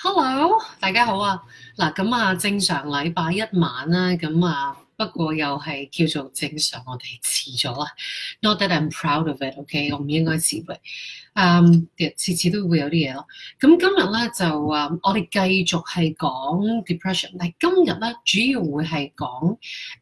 Hello，大家好啊！嗱，咁啊，正常禮拜一晚啦，咁啊，不過又係叫做正常，我哋遲咗啦。Not that I'm proud of it，OK，我唔應該遲嘅。次次都會有啲嘢咯。咁今日咧就我哋繼續係講 depression，但係今日咧主要會係講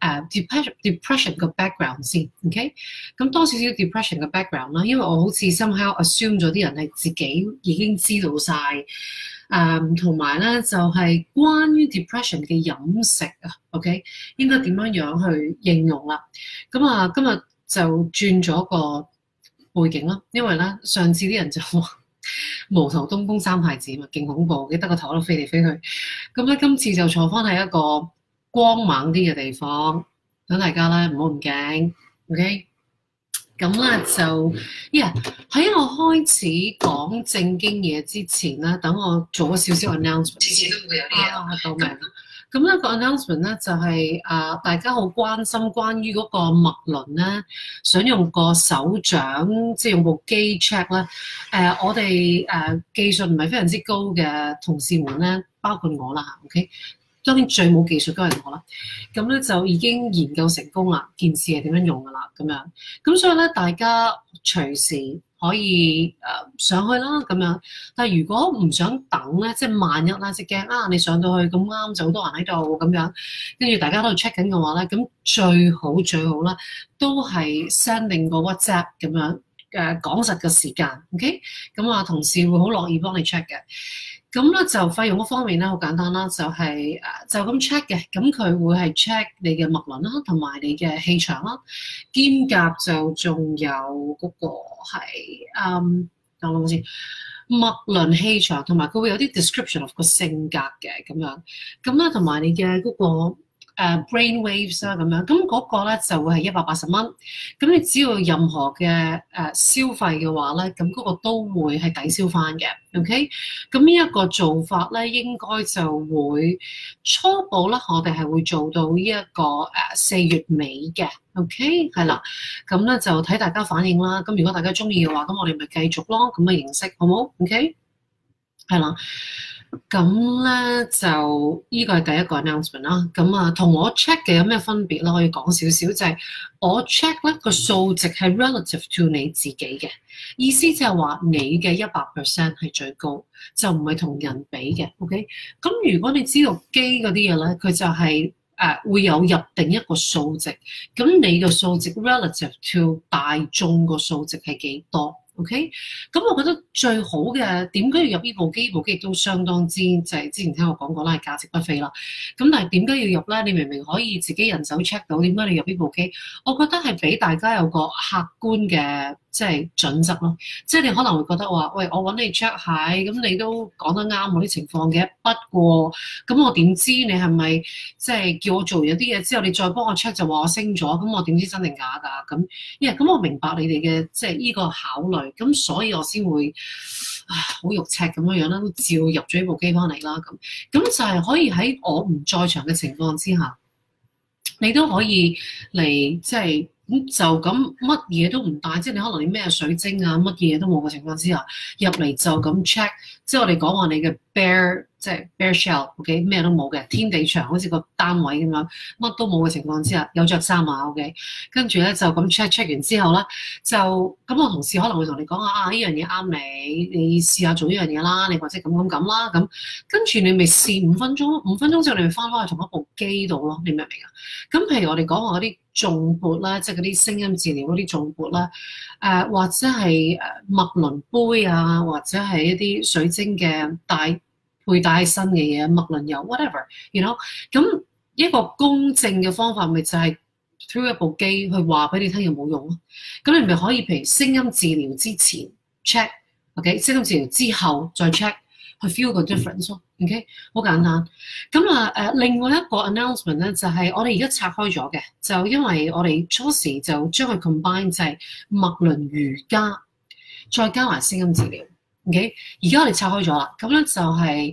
depression 個 background 先，OK？咁多少少 depression 嘅 background 啦，因為我好似 somehow assume 咗啲人係自己已經知道晒。同埋咧就係關於 depression 嘅飲食啊，OK，應該點樣樣去應用啦？咁啊，今日就轉咗個背景啦，因為咧上次啲人就話無頭東宮三太子嘛，勁恐怖，記得個頭喺度飛嚟飛去。咁咧今次就坐翻喺一個光猛啲嘅地方，等大家咧唔好咁驚，OK？咁咧就喺我開始講正經嘢之前咧，等我做咗少少 announcement。次次都會有啲嘢救命。咁呢個 announcement 咧就係大家好關心關於嗰個脈輪咧，想用個手掌即係用部機 check 咧。我哋技術唔係非常之高嘅同事們咧，包括我啦嚇，OK。當然最冇技術都係我啦，咁咧就已經研究成功啦，件事係點樣用噶啦，咁樣，咁所以咧大家隨時可以上去啦，咁樣。但係如果唔想等咧，即係萬一啦，即係驚你上到去咁啱就好多人喺度咁樣，跟住大家都 check 緊嘅話咧，咁最好啦，都係 send 定個 WhatsApp 咁樣講實嘅時間 ，OK？咁啊同事會好樂意幫你 check 嘅。咁咧就費用嗰方面咧好簡單啦，就係就咁 check 嘅，咁佢會係 check 你嘅脈輪啦，同埋你嘅氣場啦，兼夾就仲有嗰個係等我諗先，脈輪氣場，同埋佢會有啲 description of 個性格嘅咁樣，咁咧同埋你嘅嗰個brain waves 啦咁樣，咁嗰個咧就會係180蚊，咁你只要任何嘅消費嘅話咧，咁嗰個都會係抵消翻嘅 ，OK？咁呢一個做法咧，應該就會初步啦，我哋係會做到呢一個4月尾嘅 ，OK？係啦，咁咧就睇大家反應啦。咁如果大家中意嘅話，咁我哋咪繼續咯，咁嘅形式好冇 ？OK？係啦。咁咧就呢個係第一個 announcement 啦。咁同我 check 嘅有咩分別咧？可以講少少，就係我 check 咧個數值係 relative to 你自己嘅意思，就係話你嘅100% 係最高，就唔係同人比嘅。OK，咁如果你知道機嗰啲嘢咧，佢就係會有入定一個數值，咁你個數值 relative to 大眾個數值係幾多？OK，咁我覺得最好嘅點解要入呢部機？部機亦都相當之就係之前聽我講過啦，係價值不菲啦。咁但係點解要入咧？你明明可以自己人手 check 到，點解你入呢部機？我覺得係俾大家有個客觀嘅即係準則咯。即係你可能會覺得話，喂，我揾你 check 下，咁你都講得啱嗰啲情況嘅。不過咁我點知你係咪即係叫我做完一啲嘢之後，你再幫我 check 就話我升咗？咁我點知真定假㗎？咁我明白你哋嘅即係呢個考慮。咁所以我先會好肉赤咁樣啦，都照入咗呢部機翻嚟啦。咁就係可以喺我唔在場嘅情況之下，你都可以嚟即係就咁乜嘢都唔帶，即係你可能你咩水晶啊乜嘢都冇嘅情況之下，入嚟就咁 check，即係我哋講話你嘅 bare 即係 bare shell，OK， 咩都冇嘅天地牆，好似個單位咁樣，乜都冇嘅情況之下，有着衫啊 ，OK， 跟住咧就咁 check 完之後咧，就咁我同事可能會同你講呢樣嘢啱你試下做呢樣嘢啦，你或者咁啦，咁跟住你咪試5分鐘，5分鐘之後你咪翻返去同一部機度咯，你明唔明啊？咁譬如我哋講話嗰啲頌缽啦，即係嗰啲聲音治療嗰啲頌缽啦，或者係脈輪杯啊，或者係一啲水晶嘅佩戴身嘅嘢，脈輪油 whatever，you know， 咁一個公正嘅方法咪就係 through 一部機去話俾你聽有冇用咯。咁你咪可以譬如聲音治療之前 check，OK， 聲音治療之後再 check，去 feel 個 difference 咯，OK， 好簡單。咁另外一個 announcement 咧就係我哋而家拆開咗嘅，就因為我哋初時就將佢 combine 就係脈輪瑜伽，再加埋聲音治療。OK， 而家我哋拆開咗啦，咁咧就係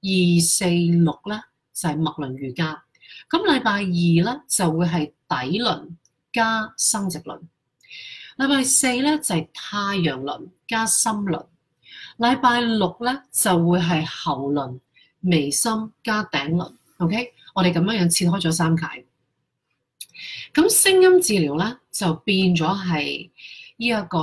2、4、6咧就係脈輪瑜伽，咁禮拜二咧就會係底輪加生殖輪，禮拜四咧就係太陽輪加心輪，禮拜六咧就會係喉輪眉心加頂輪 ，OK？ 我哋咁樣切開咗3楷。咁聲音治療咧就變咗係呢一個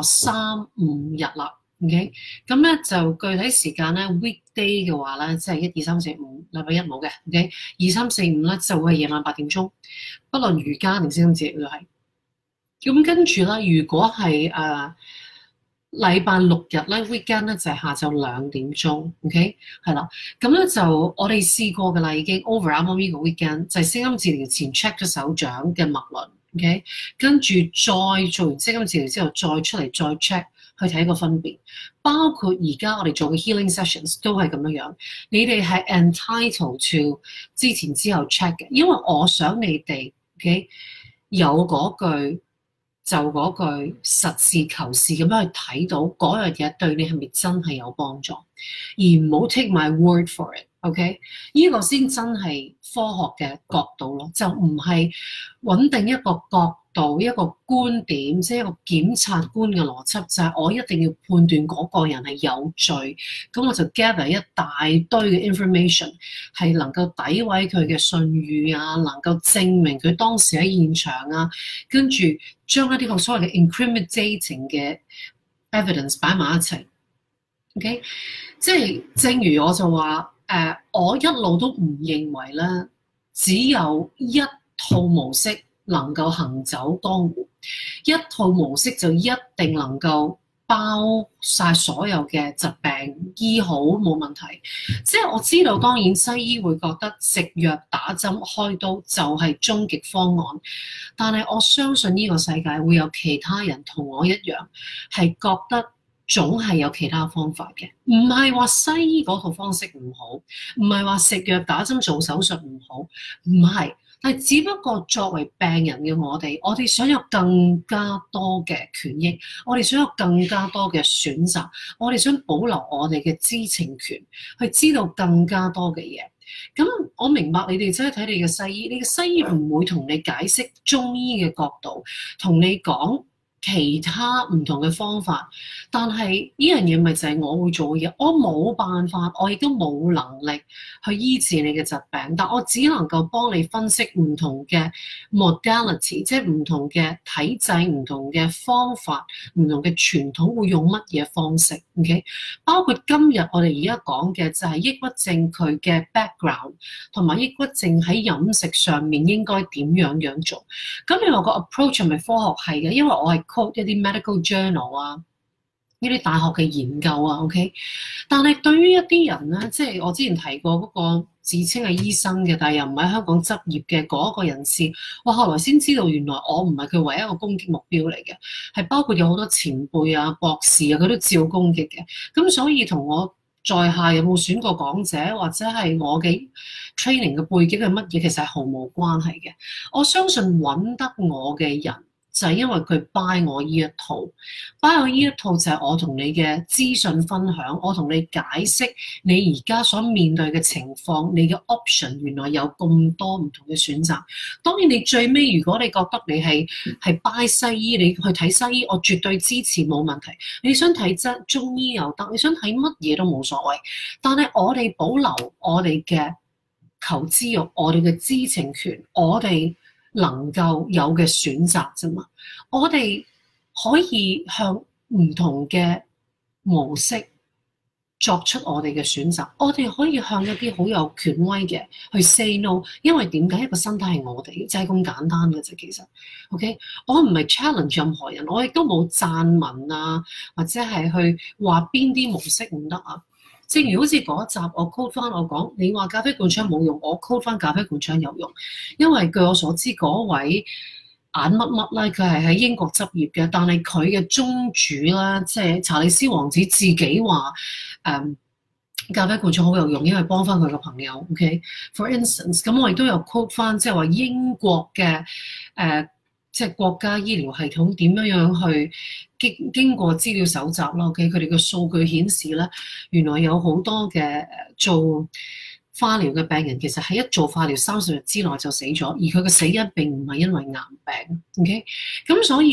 3、5日啦。OK， 咁咧就具體時間咧 weekday 嘅話咧，即係1、2、3、4、5，禮拜一冇嘅 ，OK， 2、3、4、5咧就會係夜晚8點鐘，不論瑜伽定聲音治療都係。咁跟住咧，如果係禮拜6日咧 weekend 咧就係下晝2點鐘 ，OK， 係啦。咁咧就我哋試過㗎啦，已經 over 啱啱呢個 weekend 就係聲音治療前 check 咗手掌嘅脈輪 ，OK， 跟住再做完聲音治療之後再出嚟再 check。去睇個分別，包括而家我哋做嘅 healing sessions 都係咁樣。你哋係 entitled to 之前之後 check 嘅，因為我想你哋 OK 有嗰句就嗰句實事求是咁樣去睇到嗰樣嘢對你係咪真係有幫助，而唔好 take my word for it。OK， 呢個先真係科學嘅角度咯，就唔係穩定一個角度、一個觀點，即係一個檢察官嘅邏輯，就係我一定要判斷嗰個人係有罪，咁我就 gather 一大堆嘅 information， 係能夠詆毀佢嘅信譽啊，能夠證明佢當時喺現場啊，跟住將一啲個所謂嘅 incriminating 嘅 evidence 擺埋一齊。OK， 即係正如我就話。我一路都唔認為咧，只有一套模式能夠行走江湖，一套模式就一定能夠包晒所有嘅疾病醫好冇問題。即係我知道，當然西醫會覺得食藥、打針、開刀就係終極方案，但係我相信呢個世界會有其他人同我一樣係覺得。總係有其他方法嘅，唔係話西醫嗰套方式唔好，唔係話食藥打針做手術唔好，唔係，但係只不過作為病人嘅我哋想有更加多嘅權益，我哋想有更加多嘅選擇，我哋想保留我哋嘅知情權，去知道更加多嘅嘢。咁我明白你哋真係睇你嘅西醫，你嘅西醫唔會同你解釋中醫嘅角度，同你講。其他唔同嘅方法，但係呢樣嘢咪就係我會做嘅嘢，我冇辦法，我亦都冇能力去醫治你嘅疾病，但我只能夠幫你分析唔同嘅 modality， 即係唔同嘅體制、唔同嘅方法、唔同嘅傳統會用乜嘢方式 ，OK？ 包括今日我哋而家講嘅就係抑鬱症佢嘅 background， 同埋抑鬱症喺飲食上面應該點樣做。咁你話個 approach 係咪科學係嘅？因為我係quote 一啲 medical journal 啊，呢啲大學嘅研究啊 ，OK。但係對於一啲人咧，即係我之前提過嗰個自稱係醫生嘅，但係又唔喺香港執業嘅嗰一個人士，我後來先知道原來我唔係佢唯一一個攻擊目標嚟嘅，係包括有好多前輩啊、博士啊，佢都照攻擊嘅。咁所以同我在下有冇選過講者，或者係我嘅 training 嘅背景係乜嘢，其實係毫無關係嘅。我相信揾得我嘅人。就係因為佢 buy 我呢一套，buy 我呢一套就係我同你嘅資訊分享，我同你解釋你而家所面對嘅情況，你嘅 option 原來有咁多唔同嘅選擇。當然你最尾如果你覺得你係 buy 西醫，你去睇西醫，我絕對支持冇問題。你想睇中醫又得，你想睇乜嘢都冇所謂。但係我哋保留我哋嘅求知欲，我哋嘅知情權，我哋能夠有嘅選擇啫嘛，我哋可以向唔同嘅模式作出我哋嘅選擇，我哋可以向一啲好有權威嘅去 say no， 因為點解一個身體係我哋嘅，就係咁簡單嘅啫。其實 OK， 我唔係 challenge 任何人，我亦都冇讚文啊，或者係去話邊啲模式唔得啊。正如好似嗰一集我 call 翻我講，你話咖啡灌腸冇用，我 call 翻咖啡灌腸有用，因為據我所知嗰位眼乜乜咧，佢係喺英國執業嘅，但係佢嘅宗主啦，即係查理斯王子自己話咖啡灌腸好有用，因為幫翻佢個朋友。OK，for instance， 咁我亦都有 quote 翻，即係話英國嘅即係國家醫療系統點樣去經過資料搜集啦。OK，佢哋嘅數據顯示咧，原來有好多嘅做化療嘅病人，其實係一做化療30日之內就死咗，而佢嘅死因並唔係因為癌病。OK，咁所以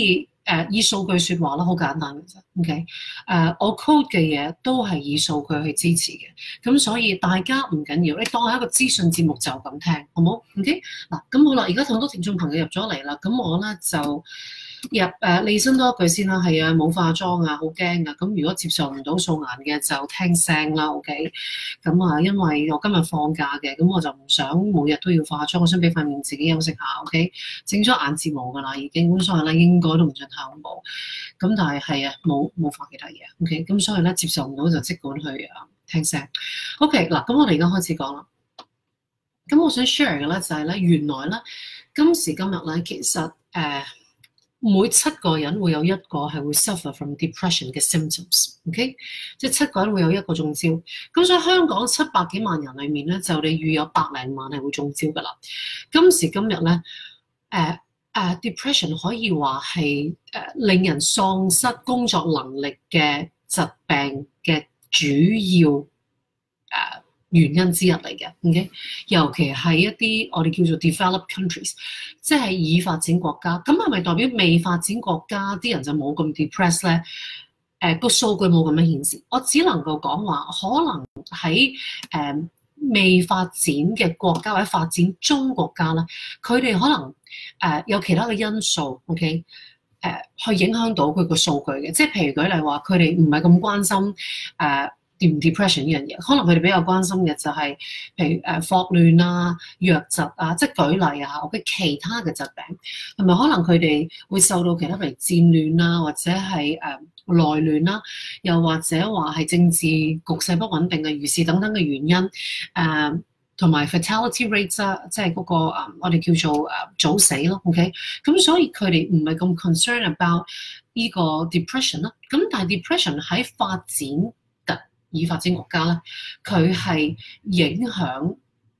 以數據説話啦，好簡單嘅啫。OK，我 code 嘅嘢都係以數據去支持嘅，咁所以大家唔緊要，你當係一個資訊節目就咁聽，好冇 ？OK，嗱，咁好啦，而家好多聽眾朋友入咗嚟啦，咁我咧就利申多一句先啦，係啊，冇化妝啊，好驚啊，咁如果接受唔到素顏嘅就聽聲啦 ，OK，咁啊，因為我今日放假嘅，咁我就唔想每日都要化妝，我想俾塊面自己休息下 ，OK，整咗眼睫毛㗎啦，已經，咁所以咧應該都唔算太恐怖，咁但係係啊，冇化其他嘢 ，OK，咁所以咧接受唔到就即管去聽聲 ，OK，嗱，咁我哋而家開始講啦，咁我想 share 嘅咧就係咧，原來咧今時今日咧其實每7個人會有一個係會 suffer from depression 嘅 symptoms，OK，即係7個人會有一個中招。咁所以香港700幾萬人裏面咧，就你預有100零萬係會中招㗎啦。今時今日咧，depression 可以話係令人喪失工作能力嘅疾病嘅主要原因之一嚟嘅 ，OK， 尤其係一啲我哋叫做 developed countries， 即係已發展國家。咁係咪代表未發展國家啲人就冇咁 depressed 咧？個數據冇咁樣顯示，我只能夠講話，可能喺未發展嘅國家或者發展中國家咧，佢哋可能有其他嘅因素 ，OK，去影響到佢個數據嘅。即係譬如舉例話，佢哋唔係咁關心depression 呢樣嘢，可能佢哋比較關心嘅就係、是，譬如霍亂啊、瘧疾啊，即係舉例啊，或者其他嘅疾病，同埋可能佢哋會受到其他譬如戰亂啊，或者係內亂啦，又或者話係政治局勢不穩定嘅如是等等嘅原因，同埋 fatality rates 啊，即係嗰個我哋叫做早死咯 ，OK， 咁所以佢哋唔係咁 concern about 呢個 depression 啦，咁但係 depression 喺發展已發展國家咧，佢係影響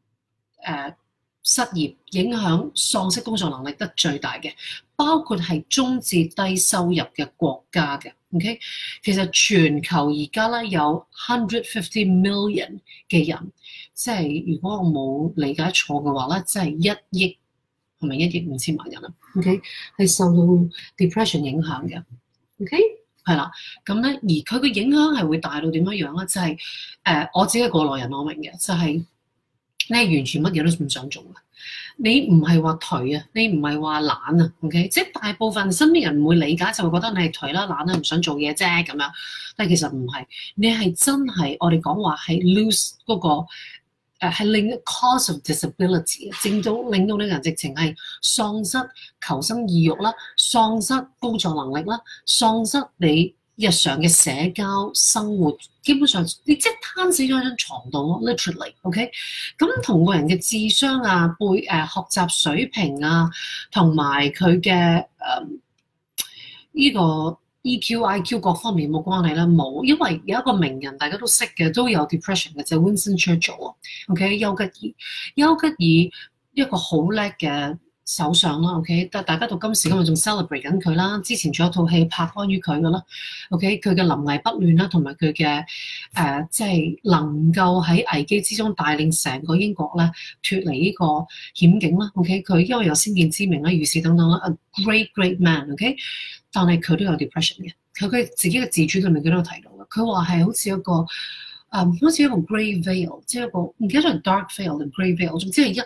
失業、影響喪失工作能力得最大嘅，包括係中至低收入嘅國家嘅。OK， 其實全球而家咧有150 million 嘅人，即係如果我冇理解錯嘅話咧，即係1億係咪1億5千萬人啊 ？OK， 係受到 depression 影響嘅。OK。係啦，咁咧，而佢嘅影響係會大到點樣樣咧？就係、我自己係過來人，我明嘅，就係、你係完全乜嘢都唔想做嘅。你唔係話頹啊，你唔係話懶啊 ，OK？ 即係大部分身邊人唔會理解，就會覺得你係頹啦、懶啦，唔想做嘢啫咁樣。但係其實唔係，你係真係我哋講話係 lose 嗰個。係令 cause of disability， 正到令到呢個人直情係喪失求生意欲啦，喪失工作能力啦，喪失你日常嘅社交生活，基本上你即係攤死咗喺張床度咯 ，literally，OK？咁同個人嘅智商啊、學習水平啊，同埋佢嘅呢個。EQ、IQ 各方面冇關係啦，冇，因為有一個名人大家都識嘅，都有 depression 嘅，就係 Winston Churchill，OK， 丘吉爾一個好叻嘅首相啦 ，OK， 但大家到今時今日仲 celebrate 緊佢啦，之前仲有套戲拍關於佢嘅啦 ，OK， 佢嘅臨危不亂啦，同埋佢嘅即係能夠喺危機之中帶領成個英國咧脫離呢個險境啦 ，OK， 佢因為有先見之明啦，如是等等啦 ，a great man，OK， 但係佢都有 depression 嘅，佢自己嘅自傳裏面佢都有提到嘅，佢話係好似一個好似一個 grey veil， 即係一個唔記得咗係 dark veil 定 grey veil， 總之係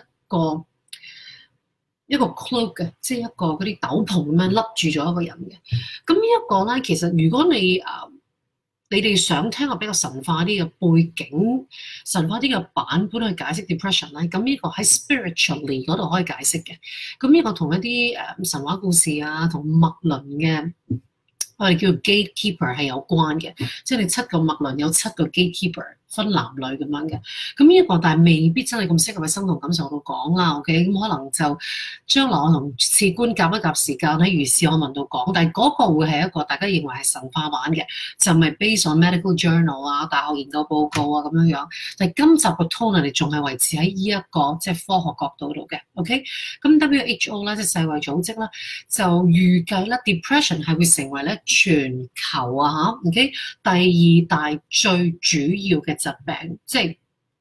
一個 cloak 嘅，即係一個嗰啲斗篷咁樣笠住咗一個人嘅。咁呢一個咧，其實如果你哋想聽個比較神話啲嘅背景、神話啲嘅版本去解釋 depression 咧，咁呢個喺 spiritually 嗰度可以解釋嘅。咁呢個同一啲神話故事啊，同脈輪嘅我哋叫做 gatekeeper 係有關嘅，即係你7個脈輪有7個 gatekeeper。分男女咁樣嘅，咁呢一個但係未必真係咁適合喺生同感受度講啦 ，OK， 咁可能就將來我同次官夾一夾時間喺如是我問度講，但係嗰個會係一個大家認為係神話版嘅，就唔係 based on medical journal 啊、大學研究報告啊咁樣樣。但係今集個 tone 我哋仲係維持喺呢一個即係科學角度度嘅 ，OK， 咁 WHO 啦，即係世衛組織啦，就預計啦 depression 係會成為咧全球啊嚇 ，OK， 第2大最主要嘅疾病，即係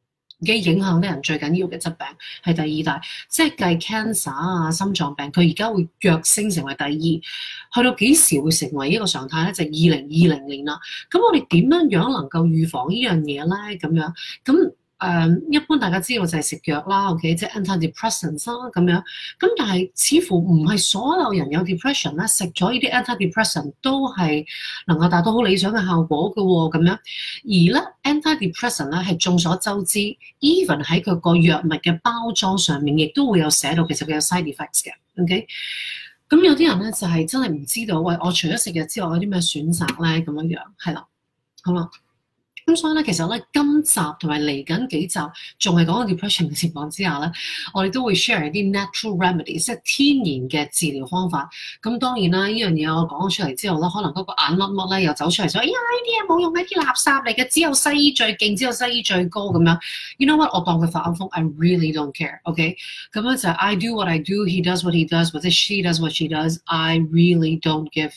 嘅影響啲人最緊要嘅疾病係第二大，即係計 cancer 啊、心臟病，佢而家會躍升成為第二，去到幾時會成為一個常態咧？就係2020年啦。咁我哋點樣能夠預防呢樣嘢咧？咁樣咁。一般大家知道就係食藥啦 ，OK， 即係 antidepressants 啦咁樣。咁但係似乎唔係所有人有 depression 咧，食咗呢啲 antidepressant 都係能夠達到好理想嘅效果嘅喎，咁樣。而咧 antidepressant 咧係眾所周知 ，even 喺佢個藥物嘅包裝上面，亦都會有寫到其實佢有 side effects 嘅 ，OK。咁有啲人咧就係真係唔知道，喂，我除咗食藥之外，有啲咩選擇咧？咁樣樣係啦，好啦。咁所以咧，其實咧，今集同埋嚟緊幾集仲係講緊 depression 嘅情況之下咧，我哋都會 share 一啲 natural remedies，即係天然嘅治療方法。咁當然啦，呢樣嘢我講咗出嚟之後咧，可能嗰個眼乜乜咧又走出嚟，哎呀，呢啲嘢冇用，呢啲垃圾嚟嘅，只有西醫最勁，只有西醫最高咁樣。You know what？我當佢發噏風 ，I really don't care，OK？咁樣就係 I do what I do，he does what he does，或者 she does what she does，I really don't give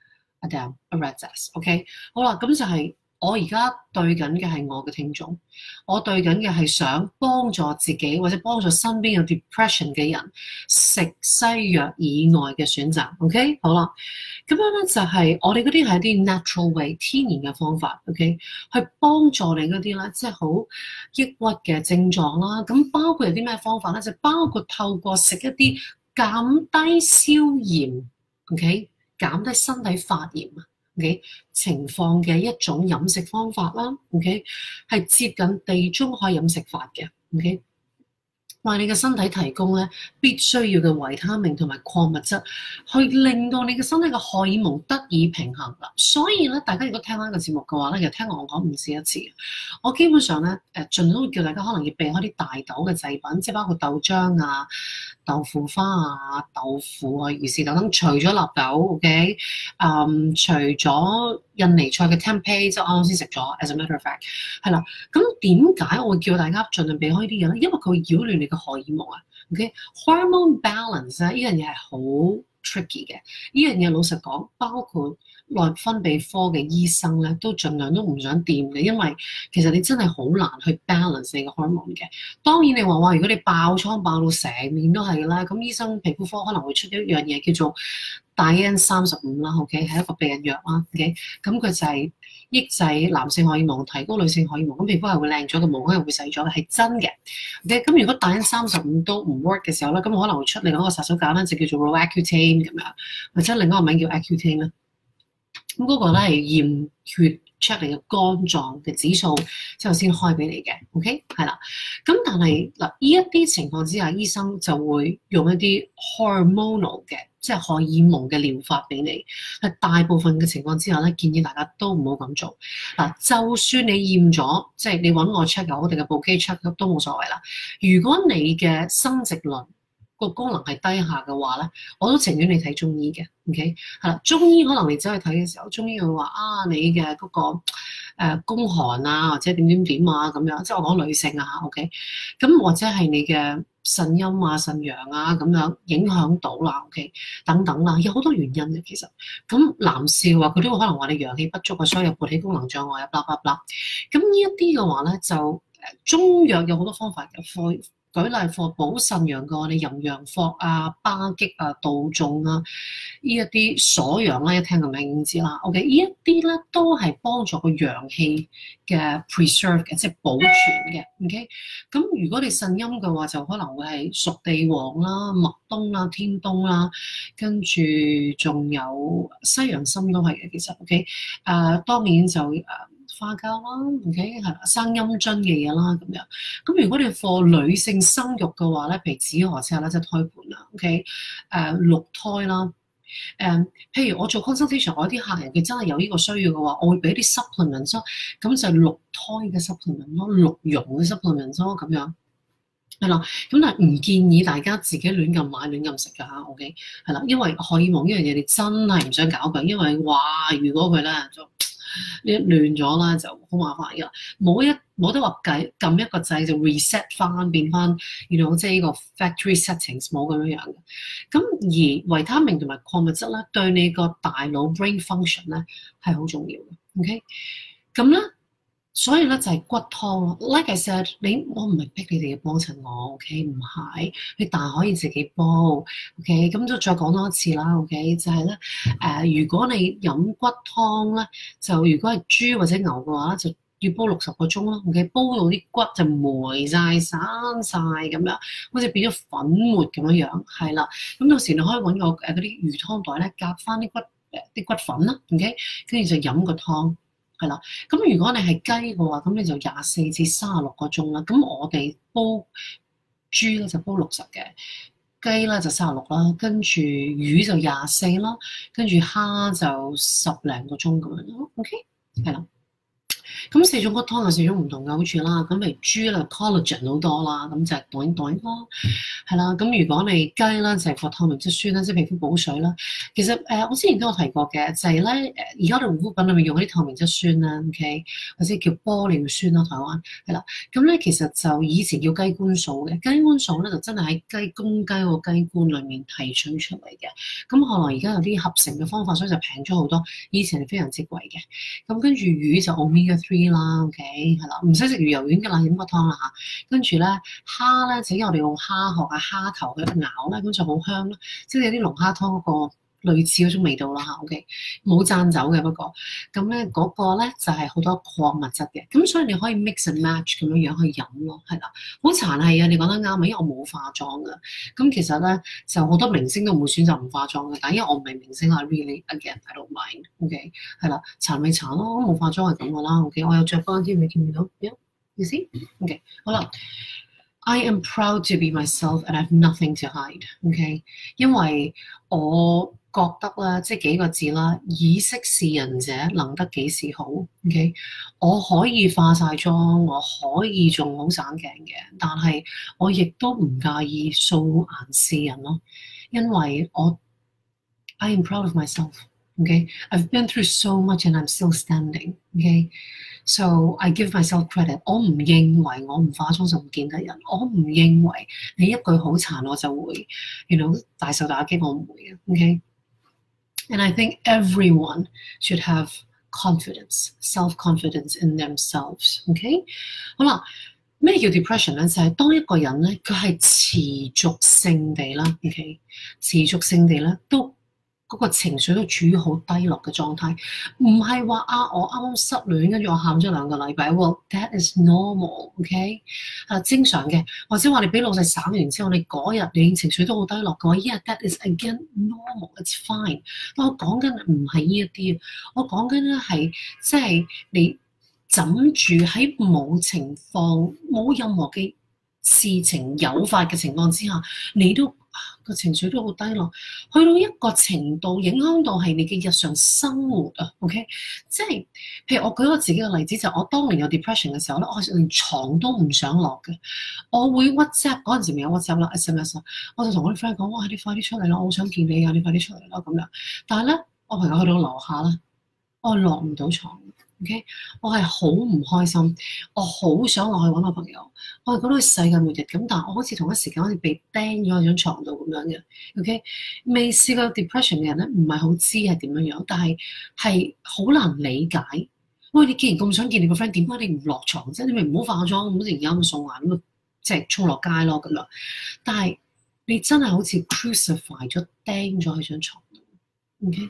a damn，a rat's ass，OK？好啦，咁就係。我而家對緊嘅係我嘅聽眾，我對緊嘅係想幫助自己或者幫助身邊有 depression 嘅人食西藥以外嘅選擇 ，OK？ 好啦，咁樣咧就係我哋嗰啲係一啲 natural way 天然嘅方法 ，OK？ 去幫助你嗰啲咧，即係好抑鬱嘅症狀啦。咁包括有啲咩方法咧？就包括透過食一啲減低消炎 ，OK？ 減低身體發炎啊。OK 情況嘅一種飲食方法啦 ，OK 係接近地中海飲食法嘅 ，OK 為你嘅身體提供咧必須要嘅維他命同埋礦物質，去令到你嘅身體嘅荷爾蒙得以平衡啦。所以咧，大家如果聽翻呢個節目嘅話咧，其實聽我講唔止一次。我基本上咧盡量都會叫大家可能要避開啲大豆嘅製品，即係包括豆漿啊、豆腐花啊、豆腐啊、魚翅等等，除咗納豆 ，OK， 除咗印尼菜嘅 tempeh， 即係啱啱先食咗 ，as a matter of fact， 係啦。咁點解我會叫大家盡量避開啲嘢咧？因為佢會擾亂你嘅荷爾蒙啊。OK，hormone balance 咧，呢樣嘢係好 tricky 嘅。呢樣嘢老實講，包括內分泌科嘅醫生咧，都盡量都唔想掂嘅，因為其實你真係好難去 balance 你嘅 hormone 嘅。當然你話如果你爆瘡爆到成面都係啦，咁醫生皮膚科可能會出一樣嘢叫做Diane-35啦 ，OK， 係一個避孕藥啦 ，OK， 咁佢就係抑制男性荷爾蒙，提高女性荷爾蒙，咁皮膚係會靚咗嘅，毛孔係會細咗嘅，係真嘅。OK， 咁如果Diane-35都唔 work 嘅時候咧，咁可能會出另外一個殺手鐧咧，就叫做 Roaccutane 咁樣，或者另一個名叫 Accutane 啦。咁嗰個咧係驗血 check 你嘅肝臟嘅指數之後先開俾你嘅 ，OK 係啦。咁但係嗱，呢一啲情況之下，醫生就會用一啲 hormonal 嘅，即係荷爾蒙嘅療法俾你。係大部分嘅情況之下咧，建議大家都唔好咁做。嗱，就算你驗咗，即係你揾我 check 又好，定係部機 check 都冇所謂啦。如果你嘅生殖輪個功能係低下嘅話咧，我都情願你睇中醫嘅 ，OK 係啦。中醫可能你走去睇嘅時候，中醫會話你嘅嗰個宮寒啊，或者點點點啊咁樣，即係我講女性啊 ，OK 咁或者係你嘅腎陰啊、腎陽啊咁樣影響到啦 ，OK 等等啦，有好多原因嘅其實。咁男士話佢都會可能話你陽氣不足啊，所以有勃起功能障礙啊，blah blah blah。咁呢一啲嘅話咧，就中藥有好多方法嘅。舉例課補腎陽嘅，你陰陽課啊、巴戟啊、杜仲啊，呢一啲鎖陽啦，一聽個名已經知啦。OK，呢一啲咧都係幫助個陽氣嘅 preserve 嘅，即係保存嘅。OK，咁如果你腎陰嘅話，就可能會係熟地黃啦、麥冬啦、天冬啦，跟住仲有西洋參都係嘅。其實 OK，當然就花膠啦 ，OK 係啦，生陰津嘅嘢啦咁樣。咁如果你課女性生育嘅話咧，譬如紫河車啦，即係胎盤啦 ，OK， 六胎啦，譬如我做 consultation，我啲客人佢真係有呢個需要嘅話，我會俾啲 supplements 咯，咁就六胎嘅 supplement 咯，鹿茸嘅 supplements 咯，咁樣係啦。咁但係唔建議大家自己亂咁買亂咁食㗎嚇 ，OK 係啦，因為荷爾蒙呢樣嘢你真係唔想搞佢，因為哇，如果佢咧就你亂咗啦，就好麻煩㗎。冇得話撳一個掣就 reset 翻變翻，即係呢個 factory settings 冇咁樣嘅。咁而維他命同埋礦物質咧，對你個大腦 brain function 咧係好重要嘅。OK，咁咧所以咧就係骨湯咯。Like I said，我唔係逼你哋要幫襯我，OK？唔係，你但係可以自己煲，OK？咁就再講多一次啦，OK？就係咧如果你飲骨湯咧，就如果係豬或者牛嘅話，就要煲60個鐘啦，OK？煲到啲骨就霉晒、散晒咁樣，好似變咗粉末咁樣樣，係啦。咁到時你可以揾個嗰啲魚湯袋咧，夾翻啲骨粉啦，OK？跟住就飲個湯。係啦，咁如果你係雞嘅話，咁你就24至36個鐘啦。咁我哋煲豬咧就煲60嘅，雞咧就36啦，跟住魚就24啦，跟住蝦就10零個鐘咁樣咯。OK，係啦。咁4種骨湯有4種唔同嘅好處啦。咁譬如豬咧 collagen 好多啦，咁就係袋咯，係啦。咁如果你雞咧就係透明質酸啦，即係皮膚補水啦。其實我之前都有提過嘅，就係咧而家我哋護膚品裏面用嗰啲透明質酸啦 ，OK， 或者叫玻尿酸啦，台灣係啦。咁咧其實就以前叫雞冠素嘅，雞冠素咧就真係喺公雞個雞冠裏面提取出嚟嘅。咁後來而家有啲合成嘅方法，所以就平咗好多。以前係非常之貴嘅。咁跟住魚就 omega 3啦 ，OK 係啦，唔使食魚油丸㗎啦，飲個湯啦嚇。跟住咧蝦咧，整我哋用蝦殼啊、蝦頭去咬咧，咁就好香咯，即係有啲龍蝦湯嗰個類似嗰種味道啦嚇。OK， 冇讚酒嘅不過，咁咧嗰個咧就係好多礦物質嘅，咁所以你可以 mix and match 咁樣去飲咯，係啦，好殘係啊！你講得啱啊，因為我冇化妝㗎，咁其實咧就好多明星都唔會選擇唔化妝嘅，但係因為我唔係明星啊，really again I don't mind，OK， 係啦，殘咪殘咯，冇化妝係咁噶啦，OK， 我有着翻添，你見唔見到 ？Yeah，you see？OK， 好啦。I am proud to be myself and I have nothing to hide。OK， 因為我覺得啦，即係幾個字啦，以息事人者，能得幾時好。OK， 我可以化晒妝，我可以仲好省鏡嘅，但係我亦都唔介意素顏示人咯，因為I am proud of myself。OK，I've been through so much and I'm still standing。OK。So I give myself credit。我唔認為我唔化妝就唔見得人，我唔認為你一句好殘我就會大受打擊，我唔會嘅。OK，and I think everyone should have confidence, self-confidence in themselves。OK， 好啦，咩叫 depression 咧？就係當一個人咧，佢係持續性地啦 ，OK， 持續性地咧都。嗰個情緒都處於好低落嘅狀態，唔係話我啱啱失戀，跟住我喊咗2個禮拜。Well, that is normal，OK？正常嘅，或者話你俾老細省完之後，你嗰日你情緒都好低落嘅話，yeah, that is again normal，it's fine。但我講緊唔係呢一啲，我講緊咧係即係你枕住喺冇情況、冇任何嘅事情誘發嘅情況之下，你都個情緒都好低落，去到一個程度影響到係你嘅日常生活啊 ，OK？ 即係譬如我舉我自己嘅例子，就係我當年有 depression 嘅時候咧，我連床都唔想落嘅，我會 WhatsApp 嗰陣時未有 WhatsApp 啦 SMS 啦，我就同我啲 friend 講：哇，你快啲出嚟啦，我好想見你啊，你快啲出嚟啦咁樣。但係咧，我朋友去到樓下啦，我落唔到床。OK， 我係好唔開心，我好想落去揾我朋友，我係覺得世界末日咁，但係我好似同一時間好似被釘咗喺張床度咁樣嘅。OK， 未試過 depression 嘅人咧，唔係好知係點樣樣，但係好難理解。喂，你既然咁想見你個 friend， 點解你唔落床啫？你咪唔好化妝，咁而家咁素顏咁即係衝落街咯咁樣。但係你真係好似 crucify 咗釘咗喺張床度。OK，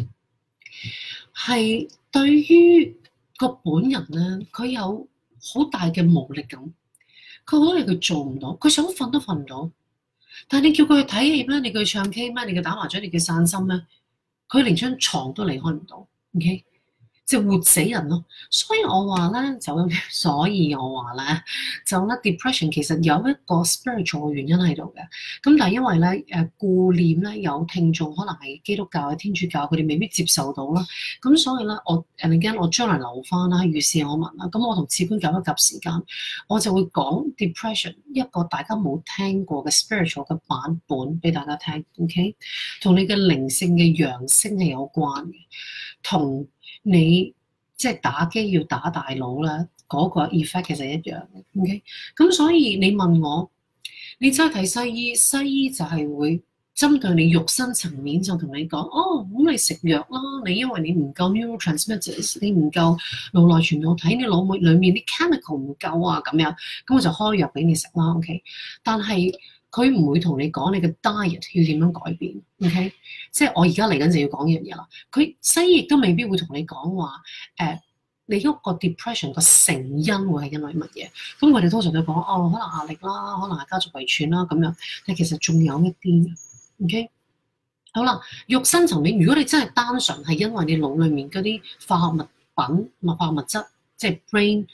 係對於個本人咧，佢有好大嘅無力感，佢好多嘢佢做唔到，佢想瞓都瞓唔到。但係你叫佢去睇戲咩？你叫佢唱 K 咩？你叫佢打麻雀？你叫佢散心咩？佢連張床都離開唔到。OK， 即係活死人咯。所以我話咧，depression 其實有一個 spiritual 嘅原因喺度嘅。咁但係因為咧顧念咧有聽眾可能係基督教、天主教，佢哋未必接受到啦。咁所以咧，我將來留翻啦，如是我聞啦。咁我同次官夾一夾時間，我就會講 depression 一個大家冇聽過嘅 spiritual 嘅版本俾大家聽。OK， 同你嘅靈性嘅揚升係有關嘅，同你即係打機要打大佬啦，嗰個 effect 其實一樣嘅。OK， 咁所以你問我，你真係睇西醫，西醫就係會針對你肉身層面就同你講，哦，咁你食藥啦，你因為你唔夠 neurotransmitters， 你唔夠腦內傳導體，你腦裡面啲 chemical 唔夠啊，咁樣，咁我就開藥俾你食啦 ，OK？ 但係佢唔會同你講你嘅 diet 要點樣改變 ，OK？ 即係我而家嚟緊就要講呢樣嘢啦。佢西醫亦都未必會同你講話你嗰個 depression 個成因會係因為乜嘢？咁我哋通常都講哦，可能壓力啦，可能係家族遺傳啦咁樣，但其實仲有一啲 OK？ 好啦，肉身層面，如果你真係單純係因為你腦裡面嗰啲化學物品、化學物質，即係 brain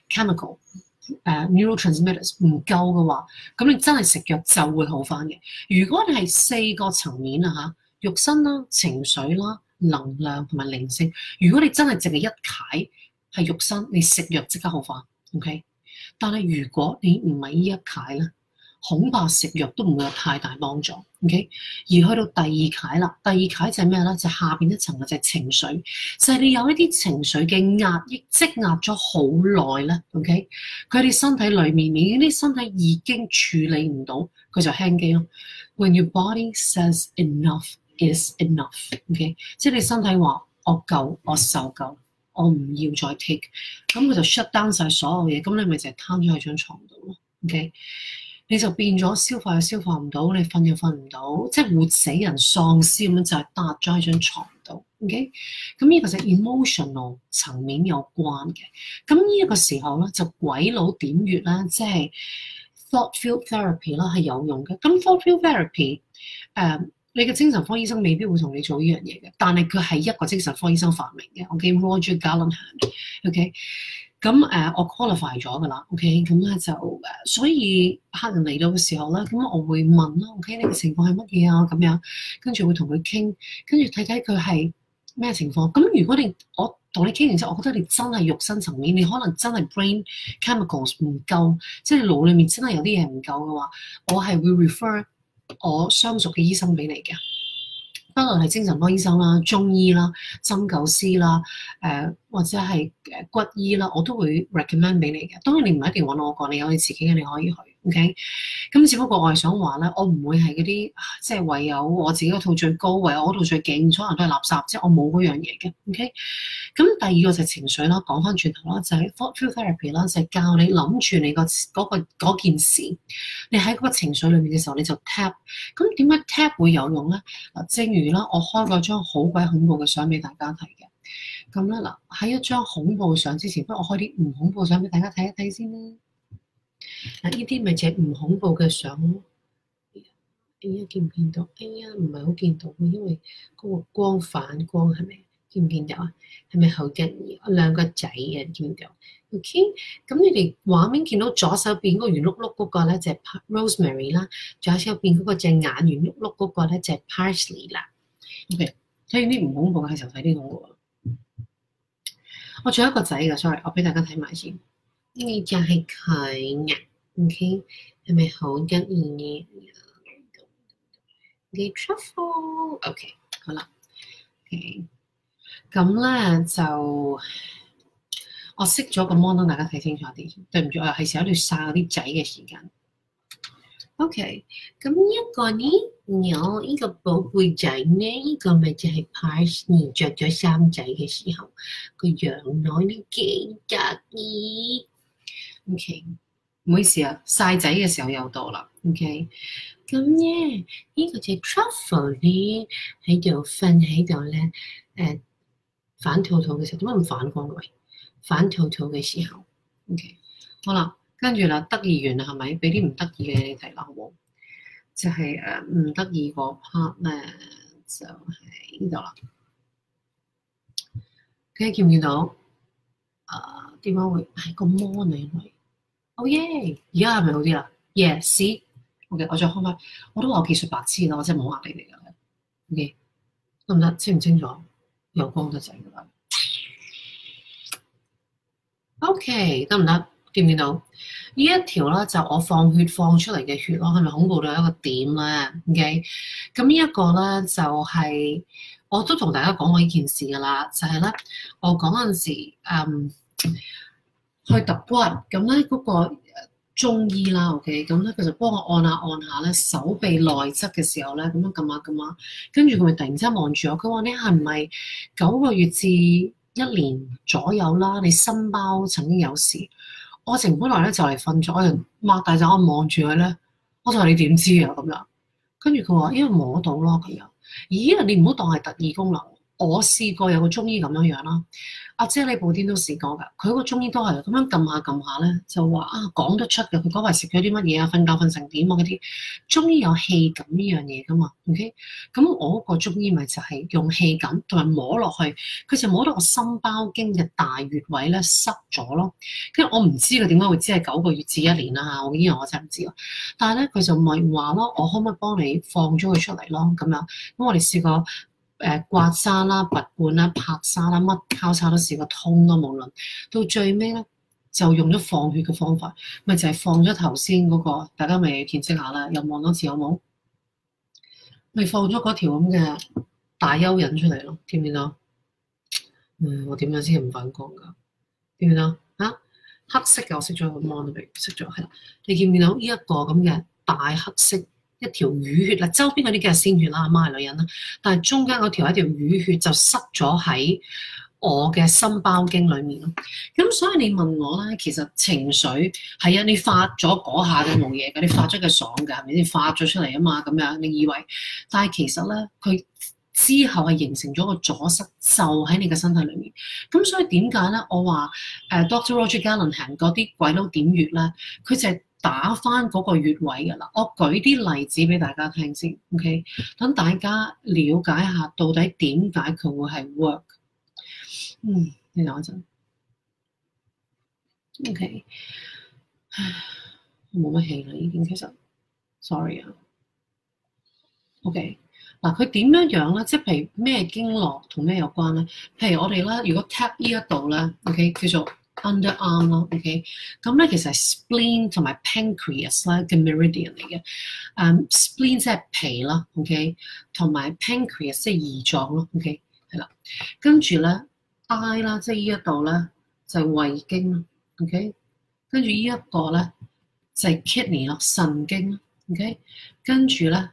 chemical、neurotransmitters 唔夠嘅話，咁你真係食藥就會好返嘅。如果你係4個層面啊嚇，肉身啦、情緒啦、能量同埋靈性，如果你真係淨係一楷係肉身，你食藥即刻好返 ，OK？ 但係如果你唔係呢一楷咧，恐怕食藥都唔會有太大幫助 ，OK？ 而去到第二楷啦，第二楷就係咩咧？就係下邊一層嘅就係情緒，就係你有一啲情緒嘅壓抑積壓咗好耐咧 ，OK？ 佢哋身體裡面啲身體已經處理唔到，佢就輕機咯。When your body says enough is enough，OK？ 即係你身體話我夠，我受夠，我唔要再 take， 咁佢就 shut down 晒所有嘢，咁你咪就係攤咗喺張床度咯 ，OK？ 你就變咗消化又消化唔到，你瞓又瞓唔到，即係活死人喪屍咁樣就係搭咗喺張床度 ，OK？ 咁呢個就係 emotional 層面有關嘅。咁呢一個時候咧，就鬼佬點穴啦，即係 thought field therapy 啦，係有用嘅。咁 thought field therapy 你嘅精神科醫生未必會同你做呢樣嘢嘅，但係佢係一個精神科醫生發明嘅 ，OK？Roger Gallenhand，OK？ 咁我 qualify 咗㗎啦 ，OK？ 咁咧就所以客人嚟到嘅時候咧，咁我會問啦 ，OK？ 你嘅情況係乜嘢啊？咁樣跟住會同佢傾，跟住睇睇佢係咩情況。咁如果我同你傾完之後，我覺得你真係肉身層面，你可能真係 brain chemicals 唔夠，即係腦裡面真係有啲嘢唔夠嘅話，我係會 refer 我相熟嘅醫生俾你嘅。不論係精神科醫生啦、中醫啦、針灸師啦、或者係骨醫啦，我都會 recommend 俾你嘅。當然你唔一定揾我個，你有你自己嘅，你可以去 ，OK？ 咁只不過我係想話咧，我唔會係嗰啲即係唯有我自己嗰套最高，唯有我嗰套最勁，所有人都係垃圾，即係我冇嗰樣嘢嘅 ，OK？ 咁第二個就係情緒啦，講翻轉頭啦，就係 thought field therapy 啦，就係教你諗住你嗰件事，你喺嗰個情緒裏面嘅時候，你就 tap。咁點解 tap 會有用咧？嗱，正如啦，我開過張好鬼恐怖嘅相俾大家睇嘅。咁咧嗱，喺一張恐怖相之前，不如我開啲唔恐怖相俾大家睇一睇先啦。嗱，呢啲咪就係唔恐怖嘅相咯。哎呀，見唔見到？哎呀，唔係好見到，因為嗰個光反光係咪？見唔見到啊？係咪好得意？兩個仔啊，見唔見到 ？OK， 咁你哋畫面見到左手邊嗰個圓碌碌嗰個咧就係 rosemary 啦，左手邊嗰個隻眼圓碌碌嗰個咧就係 parsley 啦。OK， 睇啲唔恐怖嘅時候睇啲恐怖。我仲有一個仔㗎 ，sorry， 我俾大家睇埋先。呢就係佢啊 ，OK， 係咪好得意嘅 truffle？OK， 好啦 ，OK。咁咧就我熄咗個 mon 等大家睇清楚啲。對唔住，我又係時候喺度曬嗰啲仔嘅時間。OK， 咁一個呢有呢個寶貝仔咧，呢個咪就係 Parsley 着咗衫仔嘅時候個樣內啲幾得意。OK， 唔好意思啊，曬仔嘅時候又到啦。OK， 咁咧呢個就係 Truffle 咧喺度瞓喺度咧，反肚肚嘅時候，點解唔反光嘅？反肚肚嘅時候 ，OK， 好啦。跟住啦，得意完啦，係咪？俾啲唔得意嘅你睇啦，好冇？就係唔得意個 part 咧，就係呢度啦。佢見唔見到？點解會係個 mon 嚟？哦耶！而家係咪好啲啦 ？Yes，OK， 我再開翻。我都話我技術白痴啦，我真係冇呃你哋㗎。OK， 得唔得？清唔清楚？有光得滯㗎啦。OK， 得唔得？見唔見到？呢一條咧就我放血放出嚟嘅血咯，係咪恐怖到一個點咧 ？OK， 咁呢一個咧就係、我都同大家講過呢件事噶啦，就係咧我嗰陣時去揼骨，咁咧嗰個中醫啦，OK，咁咧佢就幫我按下按下咧手臂內側嘅時候咧，咁樣撳下撳下，跟住佢咪突然之間望住我，佢話你係唔係9個月至1年左右啦？你心包曾經有事，我成本來咧就嚟瞓咗，我就擘大隻眼望住佢咧，我就話你點知啊咁樣？跟住佢話因為摸到咯咁樣，咦你唔好當係特異功能。我試過有個中醫咁樣樣啦，阿姐你部癲都試過㗎，佢個中醫都係咁樣撳下撳下咧，就話啊講得出嘅，佢講話食咗啲乜嘢啊，瞓覺瞓成點啊嗰啲，中醫有氣感呢樣嘢㗎嘛，OK？咁我嗰個中醫咪就係用氣感同埋摸落去，佢就摸到我心包經嘅大穴位咧塞咗咯，跟住我唔知佢點解會知係9個月至1年啦嚇，我呢樣我真係唔知咯，但係咧佢就咪話咯，我可唔可以幫你放咗佢出嚟咯咁樣？咁我哋試過。刮痧啦、拔罐啦、拍痧啦，乜交叉都試過通咯，無論到最尾咧就用咗放血嘅方法，咪就係放咗頭先嗰個，大家咪見識下啦，又望多次好冇？咪放咗嗰條咁嘅大蚯蚓出嚟咯，見唔見到？我點樣先唔反光㗎？見唔見到？啊，黑色嘅我熄咗個 mon 俾熄咗，係啦，你見唔見到呢一個咁嘅大黑色？一條淤血啦，周邊嗰啲梗係鮮血啦，阿媽係女人啦，但係中間嗰條係一條淤血就塞咗喺我嘅心包經裡面咯。咁所以你問我咧，其實情緒係啊，你發咗嗰下嘅冇嘢嘅，你發咗嘅爽嘅係咪先？發咗出嚟啊嘛，咁樣你以為，但係其實咧佢之後係形成咗個阻塞，就喺你嘅身體裡面。咁所以點解咧？我話Dr. Roger Gallenham 嗰啲鬼佬點穴咧，佢就係打返嗰個穴位㗎啦，我舉啲例子俾大家聽先 ，OK？等大家了解下到底點解佢會係 work。你等一陣 ，OK？ 冇乜氣啦，已經其實 ，sorry 啊。OK， 嗱佢點樣咧？即係譬如咩經絡同咩有關咧？譬如我哋咧，如果 tap 呢一度咧 ，OK 叫做 underarm 咯 ，OK， 咁咧其實係 spleen 同埋 pancreas 咧嘅 meridian 嚟嘅。spleen 即係脾啦 ，OK， 同埋 pancreas 即係胰臟咯 ，OK， 係啦。跟住咧 eye 啦，即係呢一度咧就係胃經啦 ，OK， 跟住呢一個咧就係 kidney 咯，腎經啦 ，OK， 跟住咧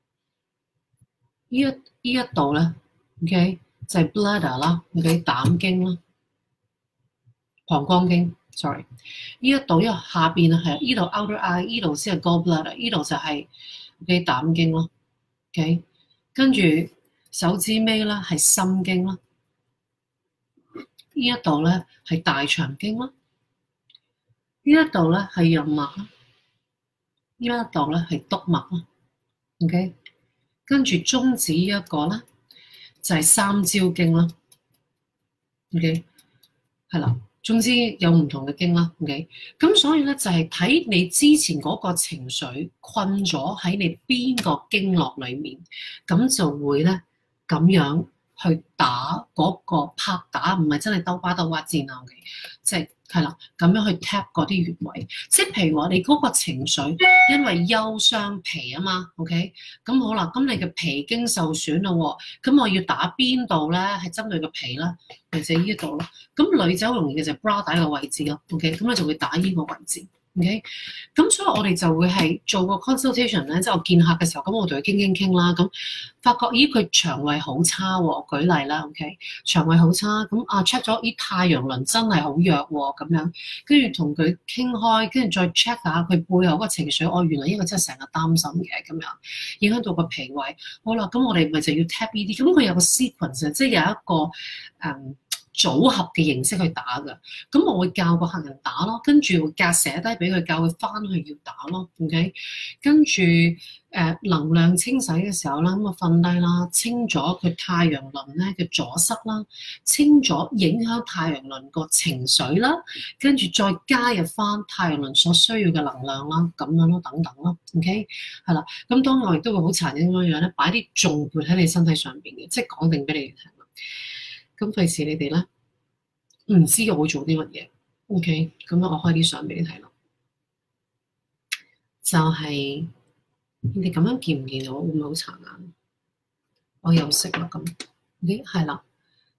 呢一度咧 ，OK 就係 bladder 啦 ，OK 膽經啦。膀胱經 ，sorry， 呢一度因為下邊係呢度 outer eye， 呢度先係 gallbladder， 呢度就係嘅膽經咯 ，OK， 跟住手指尾啦係心經啦，呢一度咧係大腸經啦，呢一度咧係任脈啦，呢一度咧係督脈啦 ，OK， 跟住中指呢一個咧就係三焦經啦 ，OK， 係啦。總之有唔同嘅經啦 ，OK， 咁所以咧就係睇你之前嗰個情緒困咗喺你邊個經絡裡面，咁就會咧咁樣去打嗰個拍打，唔係真係兜巴鬥戰啊 ，OK， 即係啦，咁樣去 tap 嗰啲穴位，即係譬如話你嗰個情緒因為憂傷脾啊嘛 ，OK， 咁好啦，咁你嘅脾經受損啦喎，咁我要打邊度咧？係針對個脾啦，或者呢度咯。咁女仔好容易嘅就係 bra 帶個位置咯 ，OK， 咁你就會打呢個位置 ，OK， 咁所以我哋就會係做個 consultation 咧，即係我見客嘅時候，咁我同佢傾啦，咁發覺咦佢腸胃好差喎，我舉例啦 ，OK， 腸胃好差，咁check 咗咦太陽輪真係好弱喎，咁樣跟住同佢傾開，跟住再 check 下佢背後嗰個情緒，原來呢個真係成日擔心嘅咁樣，影響到個脾胃。好啦，咁我哋咪就要 tap 呢啲，咁佢有個 sequence， 即係有一個組合嘅形式去打㗎，咁我會教個客人打咯，跟住會寫低俾佢，教佢翻去要打咯 ，OK， 跟住能量清洗嘅時候啦，咁啊瞓低啦，清咗佢太陽輪咧嘅阻塞啦，清咗影響太陽輪個情緒啦，跟住再加入翻太陽輪所需要嘅能量啦，咁樣咯，等等咯 ，OK， 係啦，咁當然我亦都會好殘忍咁樣咧，擺啲重撥喺你身體上邊嘅，即係講定俾你哋聽。咁費事你哋咧唔知我會做啲乜嘢 ，OK？ 咁我開啲相俾你睇咯。就係你哋咁樣見唔見到？會唔會好殘眼？我又識啦咁，咦係啦，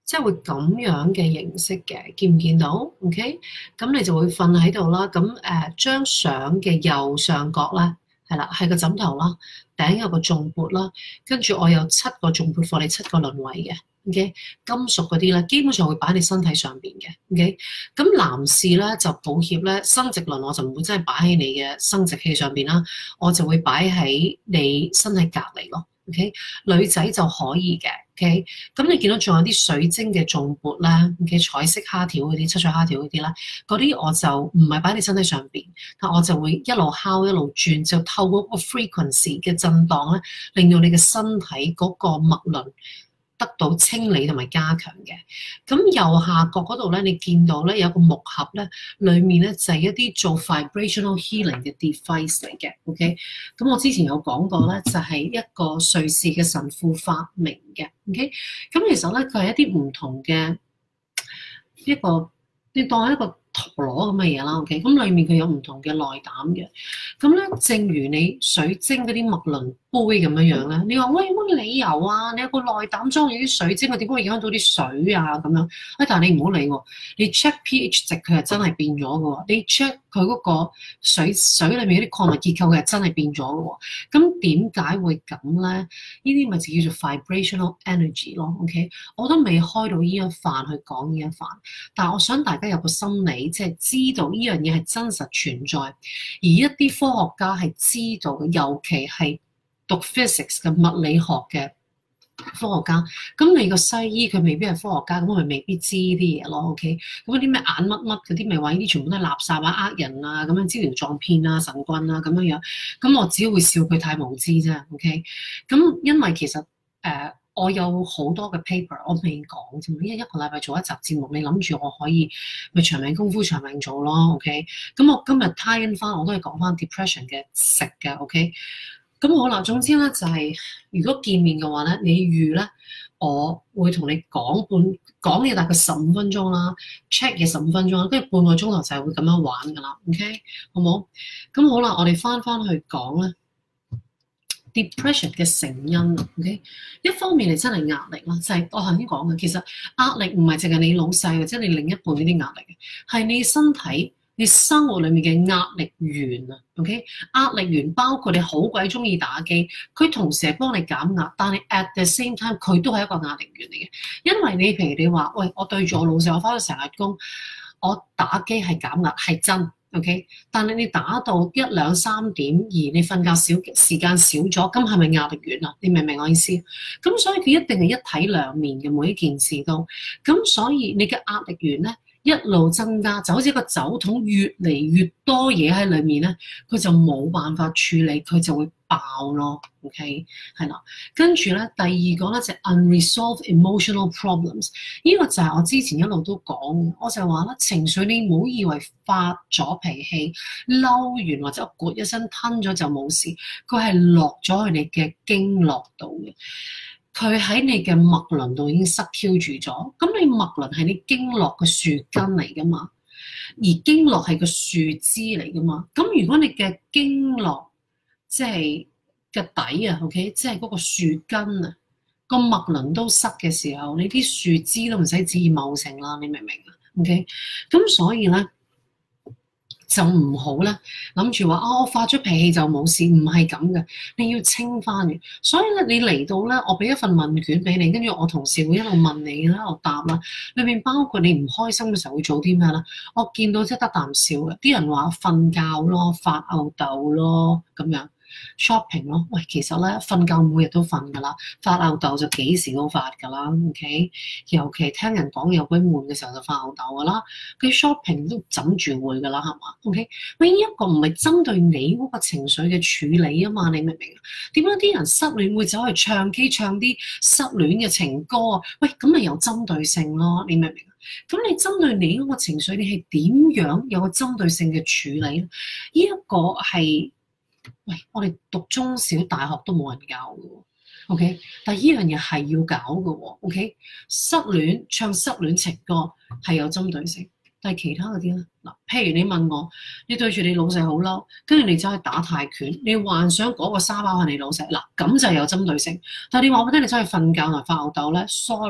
即係會咁樣嘅形式嘅，見唔見到 ？OK，咁你就會瞓喺度啦。咁張相嘅右上角咧，係啦，係個枕頭啦，頂有個重缽啦，跟住我有7個重缽放你7個輪位嘅。OK，金屬嗰啲咧，基本上會擺喺你身體上邊嘅。OK，咁男士咧就抱歉咧，生殖輪我就唔會真係擺喺你嘅生殖器上邊啦，我就會擺喺你身體隔離咯。OK，女仔就可以嘅。OK，咁你見到仲有啲水晶嘅重缽咧，OK，彩色蝦條嗰啲、七彩蝦條嗰啲啦，嗰啲我就唔係擺喺你身體上邊，但我就會一路敲一路轉，就透過個 frequency 嘅震盪咧，令到你嘅身體嗰個脈輪得到清理同埋加強嘅。咁右下角嗰度咧，你見到咧有個木盒咧，裡面咧就係一啲做 vibrational healing 嘅 device 嚟嘅。OK，咁我之前有講過咧，就係一個瑞士嘅神父發明嘅。OK，咁其實咧佢係一啲唔同嘅一個，你當係一個陀螺咁嘅嘢啦。OK，咁裡面佢有唔同嘅內膽嘅。咁咧，正如你水晶嗰啲脈輪杯咁樣咧，你話喂，乜理由啊？你有個內膽裝住啲水晶，佢點解會影響到啲水啊？咁樣，但係你唔好理喎，你 check pH 值佢係真係變咗嘅喎，你 check 佢嗰個水裏面嗰啲礦物結構佢係真係變咗嘅喎。咁點解會咁咧？呢啲咪就叫做 vibrational energy 咯。OK，我都未開到呢一範去講呢一範，但係我想大家有個心理，即係知道呢樣嘢係真實存在，而一啲科學家係知道嘅，尤其係讀 physics 嘅物理學嘅科學家。咁你個西醫佢未必係科學家，咁佢未必知呢啲嘢咯。OK，咁嗰啲咩眼乜乜嗰啲，咪話呢啲全部都係垃圾啊、呃人啊、咁樣招搖撞騙啊、神棍啊咁樣樣。咁我只會笑佢太無知啫。OK，咁因為其實我有好多嘅 paper 我未講啫，因為一個禮拜做一集節目，你諗住我可以咪長命功夫長命做咯。OK，咁我今日 tie in 翻，我都係講翻 depression 嘅食嘅。OK，咁好啦，總之咧就係、如果見面嘅話咧，你預咧我會同你講嘢大概15分鐘啦 ，check 嘢15分鐘，跟住半個鐘頭就係會咁樣玩噶啦。OK，好冇？咁好啦，我哋翻去講咧。depression 嘅成因啊 ，OK， 一方面係真係壓力啦，就係我頭先講嘅，其實壓力唔係淨係你老細或者你另一半呢啲壓力嘅，係你身體、你生活裡面嘅壓力源啊 ，OK， 壓力源包括你好鬼中意打機，佢同時係幫你減壓，但係 at the same time 佢都係一個壓力源嚟嘅，因為你譬如你話，喂，我對住我老細，我返咗成日工，我打機係減壓，係真。OK， 但係你打到1、2、3點，而你瞓覺時間少咗，咁係咪壓力源啊？你明唔明我意思？咁所以佢一定係一體兩面嘅，每一件事都。咁所以你嘅壓力源咧一路增加，就好似個酒桶越嚟越多嘢喺裏面咧，佢就冇辦法處理，佢就會爆咯。OK， 係啦。跟住咧，第二個咧就係 unresolved emotional problems。呢個就係我之前一路都講嘅，我就話啦，情緒你唔好以為發咗脾氣、嬲完或者咕一聲吞咗就冇事，佢係落咗去你嘅經絡度嘅。佢喺你嘅脈輪度已經塞 Q 住咗，咁你脈輪係你經絡嘅樹根嚟噶嘛，而經絡係個樹枝嚟噶嘛，咁如果你嘅經絡即係嘅底啊 ，OK， 即係嗰個樹根啊，個脈輪都塞嘅時候，你啲樹枝都唔使旨意茂盛啦，你明唔明啊 ？OK， 咁所以咧。就唔好咧，諗住話我發咗脾氣就冇事，唔係咁嘅，你要清翻嘅。所以咧，你嚟到咧，我俾一份問卷俾你，跟住我同事會一路問你啦，我答啦。裏面包括你唔開心嘅時候會做啲咩咧？我見到即係得啖笑嘅，啲人話瞓覺咯，發吽竇咯，咁樣。shopping 咯，喂，其實咧瞓覺每日都瞓㗎啦，發吽竇就幾時都發㗎啦 ，OK？ 尤其聽人講有鬼悶嘅時候就發吽竇㗎啦，佢 shopping 都枕住會㗎啦，係嘛 ？OK？ 喂，呢一個唔係針對你嗰個情緒嘅處理啊嘛，你明唔明啊？點解啲人失戀會走去唱 K 唱啲失戀嘅情歌啊？喂，咁咪有針對性咯，你明唔明啊？咁你針對你嗰個情緒，你係點樣有個針對性嘅處理咧？呢一個係。喂，我哋讀中小大學都冇人教嘅喎 ，OK？ 但係呢樣嘢係要搞嘅喎 ，OK？ 失戀唱失戀情歌係有針對性，但係其他嗰啲咧，嗱，譬如你問我，你對住你老細好嬲，跟住你走去打泰拳，你幻想嗰個沙包係你老細，嗱，咁就係有針對性。但係你話我聽你走去瞓覺同發吽竇咧 ，sorry，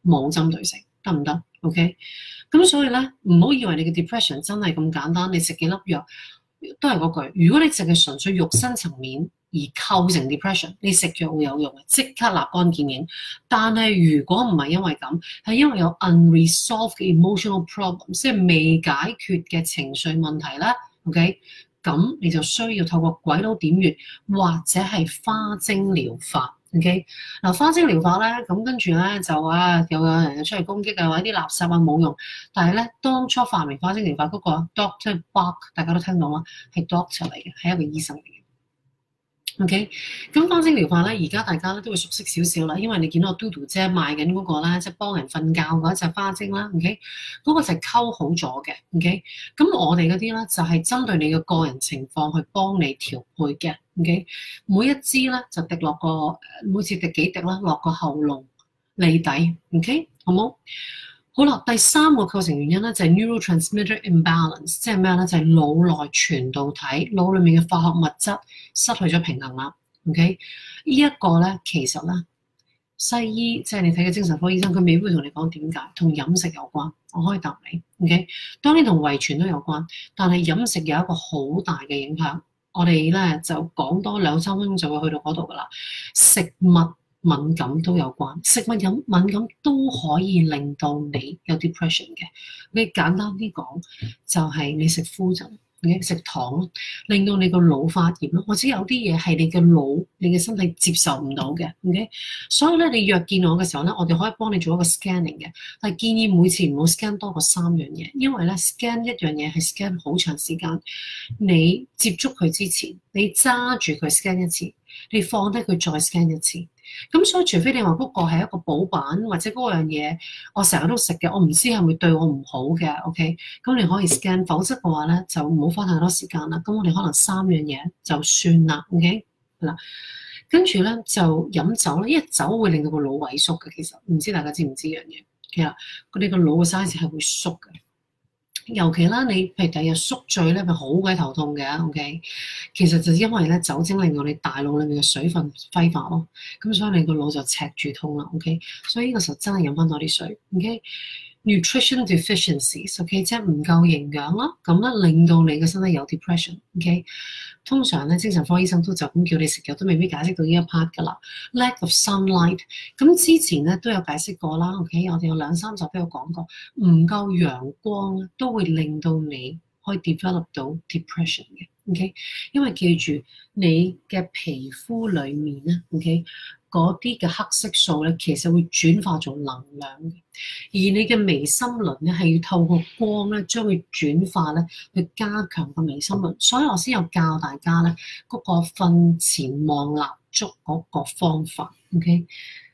冇針對性，得唔得 ？OK， 咁所以咧，唔好以為你嘅 depression 真係咁簡單，你食幾粒藥都係嗰句。如果你淨係純粹肉身層面而構成 depression， 你食藥會有用嘅，即刻立竿見影。但係如果唔係因為咁，係因為有 unresolved 嘅 emotional problem， 即係未解決嘅情緒問題咧 ，OK， 咁你就需要透過鬼佬點穴或者係花精療法。OK， 嗱花精療法咧，咁跟住咧就又有人出嚟攻擊啊，或者啲垃圾啊冇用。但係咧，當初發明花精療法嗰個 Doctor Bach， 大家都聽到啦，係 doctor 嚟嘅，係一個醫生嚟嘅。OK， 咁花精療法咧，而家大家咧都會熟悉少少啦，因為你見到我 Dodo 姐賣緊嗰個咧，即係幫人瞓覺嗰一隻花精啦。OK， 嗰個就係溝好咗嘅。OK， 咁我哋嗰啲咧就係針對你嘅個人情況去幫你調配嘅。OK， 每一支咧就滴落個，每次滴幾滴啦，落個喉嚨、脷底。OK， 好冇？好啦，第三個構成原因咧就係 neurotransmitter imbalance， 即係咩咧？就係腦內傳導體，腦裡面嘅化學物質失去咗平衡啦。OK， 呢一個咧其實咧西醫即係你睇嘅精神科醫生，佢未必會同你講點解，同飲食有關。我可以答你。OK， 當然同遺傳都有關，但係飲食有一個好大嘅影響。我哋咧就講多2-3分鐘就會去到嗰度噶啦。食物敏感都有關，食物敏感都可以令到你有 depression 嘅。你簡單啲講，就係你食麩質，你食糖，令到你個腦發炎咯。或者有啲嘢係你嘅腦、你嘅身體接受唔到嘅。OK， 所以咧你約見我嘅時候咧，我哋可以幫你做一個 scanning 嘅，但係建議每次唔好 scan 多過3樣嘢，因為咧 scan 一樣嘢係 scan 好長時間。你接觸佢之前，你揸住佢 scan 一次，你放低佢再 scan 一次。咁所以除非你話嗰個係一個補品，或者嗰樣嘢我成日都食嘅，我唔知係咪對我唔好嘅 ，OK？ 咁你可以 scan， 否則嘅話咧就唔好花太多時間啦。咁我哋可能3樣嘢就算啦 ，OK？ 嗱，跟住咧就飲酒啦，因為酒會令到個腦萎縮嘅。其實唔知大家知唔知呢樣嘢？其實佢哋個腦嘅 size 係會縮嘅。尤其啦，你譬如第日宿醉咧，咪好鬼頭痛嘅。OK， 其實就因為咧酒精令到你大腦裏面嘅水分揮發咯，咁所以你個腦就赤住痛啦。OK， 所以呢個時候真係飲翻多啲水。OK，nutrition deficiencies，OK， 即係唔夠營養啦，咁咧令到你嘅身體有 depression。OK， 通常咧精神科醫生都就咁叫你食藥，都未必解釋到呢一 part 噶啦。Lack of sunlight， 咁之前咧都有解釋過啦。OK， 我哋有2-3集都有講過，唔夠陽光咧都會令到你可以 develop 到 depression 嘅。OK， 因為記住你嘅皮膚裡面咧 ，OK， 嗰啲嘅黑色素咧其實會轉化做能量嘅，而你嘅微心輪咧係要透過光咧將佢轉化咧去加強個微心輪，所以我先有教大家咧嗰個瞓前望蠟燭嗰個方法。OK，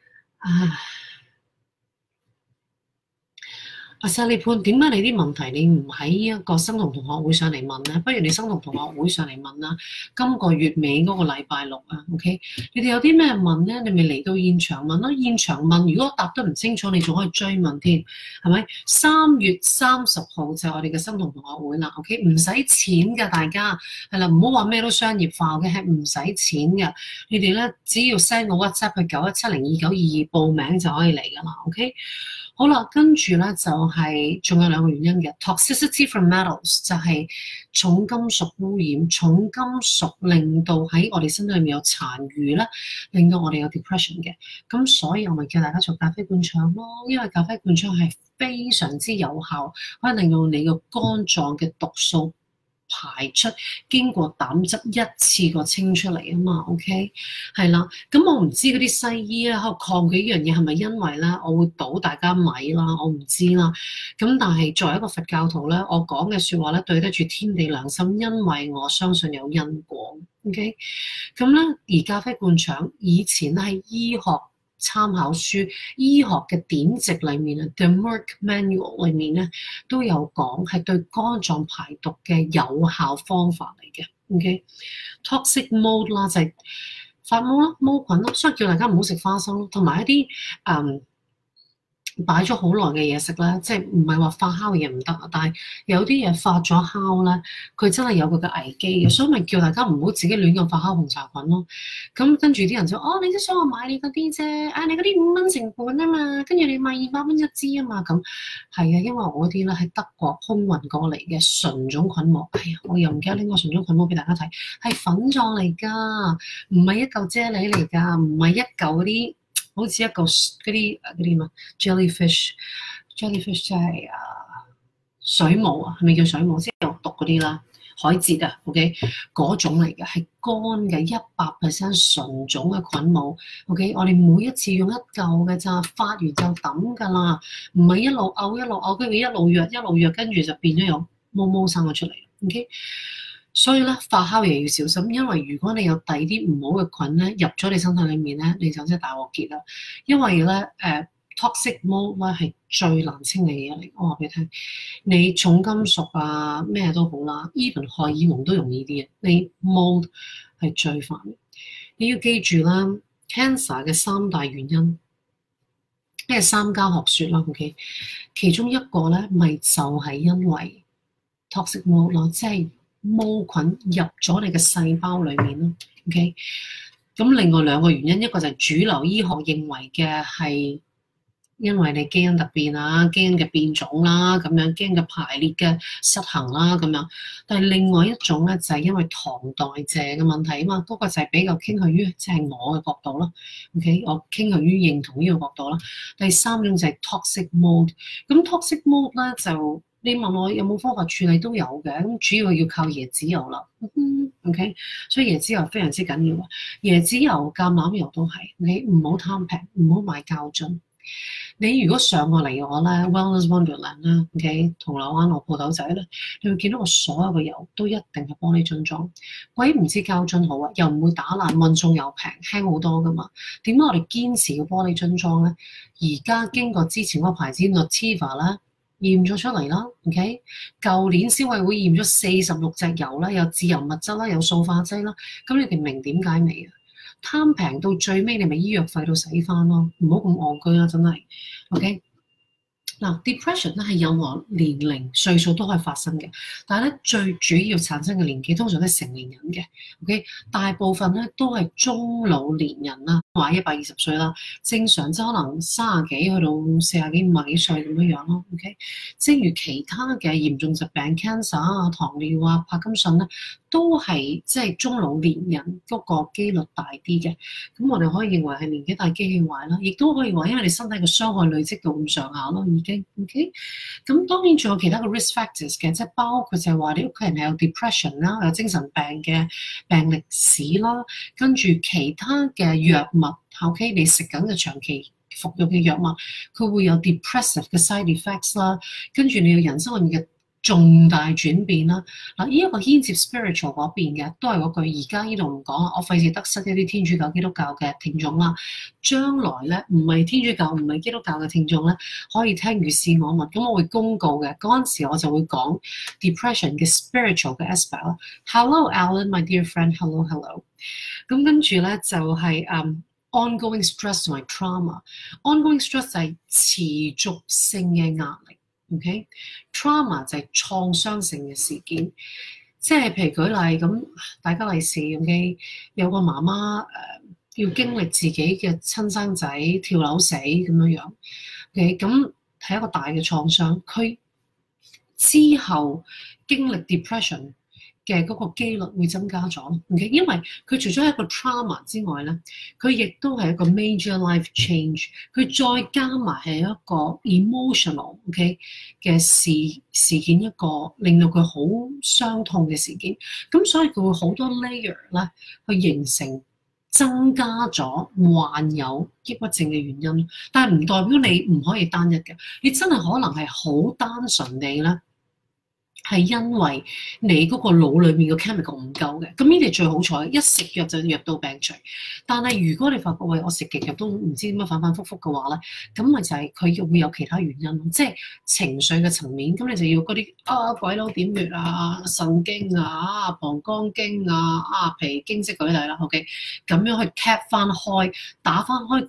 阿 Sally 潘，點解你啲問題你唔喺一個生酮同學會上嚟問咧？不如你生酮同學會上嚟問啦。今個月尾嗰個禮拜六啊 ，OK？ 你哋有啲咩問咧？你咪嚟到現場問咯。現場問，如果答得唔清楚，你仲可以追問添，係咪？3月30號就係我哋嘅生酮同學會啦。OK， 唔使錢㗎，大家係啦，唔好話咩都商業化嘅，係唔使錢㗎。你哋咧只要 send 個 WhatsApp 去91702922報名就可以嚟㗎啦。OK。好啦，跟住咧就係仲有2個原因嘅 toxicity from metals， 就係重金屬污染，重金屬令到喺我哋身體裏面有殘餘咧，令到我哋有 depression 嘅。咁所以我咪叫大家做咖啡灌腸咯，因為咖啡灌腸係非常之有效，可以令到你個肝臟嘅毒素排出，經過膽汁一次過清出嚟啊嘛。OK， 係啦。咁我唔知嗰啲西醫咧喺度抗拒呢樣嘢係咪因為咧我會倒大家米啦，我唔知啦。咁但係作為一個佛教徒咧，我講嘅説話咧對得住天地良心，因為我相信有因果。OK， 咁咧而咖啡灌腸以前咧喺醫學參考書、醫學嘅典籍裏面啊 The Merck Manual 裏面咧都有講係對肝臟排毒嘅有效方法嚟嘅。OK，toxic mold 啦就係發毛啦、毛菌啦，所以叫大家唔好食花生咯，同埋一啲擺咗好耐嘅嘢食咧，即係唔係話發酵嘅嘢唔得啊，但係有啲嘢發咗酵咧，佢真係有佢嘅危機嘅，所以咪叫大家唔好自己亂咁發酵紅茶菌咯。咁跟住啲人就哦，你都想我買你嗰啲啫，啊你嗰啲5蚊成本啊嘛，跟住你賣200蚊一支啊嘛，咁係啊，因為我啲咧係德國空運過嚟嘅純種菌膜，哎呀，我又唔記得拎個純種菌膜俾大家睇，係粉狀嚟㗎，唔係一嚿啫喱嚟㗎，唔係一嚿嗰啲。好似一個嗰啲咩 jellyfish 即係水母啊，係咪叫水母？即係有毒嗰啲啦，海蜇啊 ，OK 嗰種嚟嘅，係乾嘅100% 純種嘅菌母 ，OK 我哋每一次用一嚿嘅咋，發完就抌㗎啦，唔係一路嘔，跟住一路藥，跟住就變咗有毛毛生咗出嚟 ，OK。所以咧，發酵嘢要小心，因為如果你有第啲唔好嘅菌咧入咗你身體裏面咧，你就真係大鑊結啦。因為咧toxic mold 咧係最難清理嘅嘢嚟，我話俾你聽。你重金屬啊咩都好啦 ，even 荷爾蒙都容易啲嘅。你 mold 係最煩嘅。你要記住啦 ，cancer 嘅3大原因，即係3家學説啦 ，OK。其中一個咧，咪就係因為 toxic mold 咯，即係毛菌入咗你嘅細胞裏面咯 ，OK。咁另外2個原因，一個就係主流醫學認為嘅係因為你基因突變啊、基因嘅變種啦，咁樣基因嘅排列嘅失衡啦，咁樣。但係另外一種咧就係因為糖代謝嘅問題啊嘛，嗰個就係比較傾向於即係我嘅角度啦 ，OK。我傾向於認同呢個角度啦。第3種就係 toxic mold。咁 toxic mold 咧就你問我有冇方法處理都有嘅，咁主要要靠椰子油啦，OK，所以椰子油非常之緊要啊。椰子油、橄欖油都係，你唔好貪平，唔好買膠樽。你如果上過嚟我咧 Wellness Wonderland 啦 ，OK， 銅鑼灣我鋪頭仔咧，你會見到我所有嘅油都一定係玻璃樽裝，鬼唔知膠樽好啊，又唔會打爛，運送又平，輕好多噶嘛。點解我哋堅持個玻璃樽裝咧？而家經過之前嗰個牌子 Nutiva 啦。驗咗出嚟啦 ，OK。舊年消委會驗咗46隻油啦，有自由物質啦，有塑化劑啦。咁你哋明點解未啊？貪平到最尾，你咪醫藥費到使翻咯，唔好咁戇居啦，真係 ，OK。嗱 ，depression 咧係任何年齡歲數都可以發生嘅，但係咧最主要產生嘅年紀通常都係成年人嘅 ，OK。大部分咧都係中老年人啦，話120歲啦，正常即可能30幾去到40幾、50幾歲咁樣咯 ，OK。正如其他嘅嚴重疾病 cancer 啊、糖尿啊、帕金遜咧，都係即係中老年人嗰個機率大啲嘅。咁我哋可以認為係年紀大機器壞啦，亦都可以話因為你身體嘅傷害累積到咁上下咯，已經 OK。咁當然仲有其他嘅 risk factors 嘅，即係包括就係話你屋企人係有 depression 啦，有精神病嘅病歷史啦，跟住其他嘅藥物 OK， 你食緊嘅長期服用嘅藥物，佢會有 depressive 嘅 side effects 啦，跟住你嘅人生裏面嘅重大轉變啦，嗱，呢一個牽涉 spiritual 嗰邊嘅，都係嗰句，而家呢度唔講啊，我費事得失一啲天主教、基督教嘅聽眾啦。將來咧，唔係天主教、唔係基督教嘅聽眾咧，可以聽如是我聞，咁我會公告嘅，嗰陣時我就會講 depression 嘅 spiritual 嘅 aspect 啦。Hello Alan，my dear friend，hello hello。咁跟住咧就係ongoing stress 同埋 trauma。ongoing stress 就係持續性嘅壓力。OK，trauma 就係創傷性嘅事件，即係譬如舉例咁，大家例示 OK， 有個媽媽要經歷自己嘅親生仔跳樓死咁樣樣，OK， 咁係一個大嘅創傷，佢之後經歷 depression 嘅嗰個機率會增加咗 ，OK， 因為佢除咗一個 trauma 之外咧，佢亦都係一個 major life change， 佢再加埋係一個 emotional OK 嘅事件，一個令到佢好傷痛嘅事件，咁所以佢會好多 layer 咧去形成增加咗患有抑鬱症嘅原因，但係唔代表你唔可以單一嘅，你真係可能係好單純地咧。係因為你嗰個腦裏面嘅 chemical 唔夠嘅，咁呢啲最好彩，一食藥就藥到病除。但係如果你發覺喂，我食極藥都唔知點解反反覆覆嘅話咧，咁咪就係佢會有其他原因，即係情緒嘅層面。咁你就要嗰啲鬼佬點穴啊、腎經啊、膀胱經啊、脾經即舉例啦，OK，咁樣去 cap 翻開，打翻開嗰啲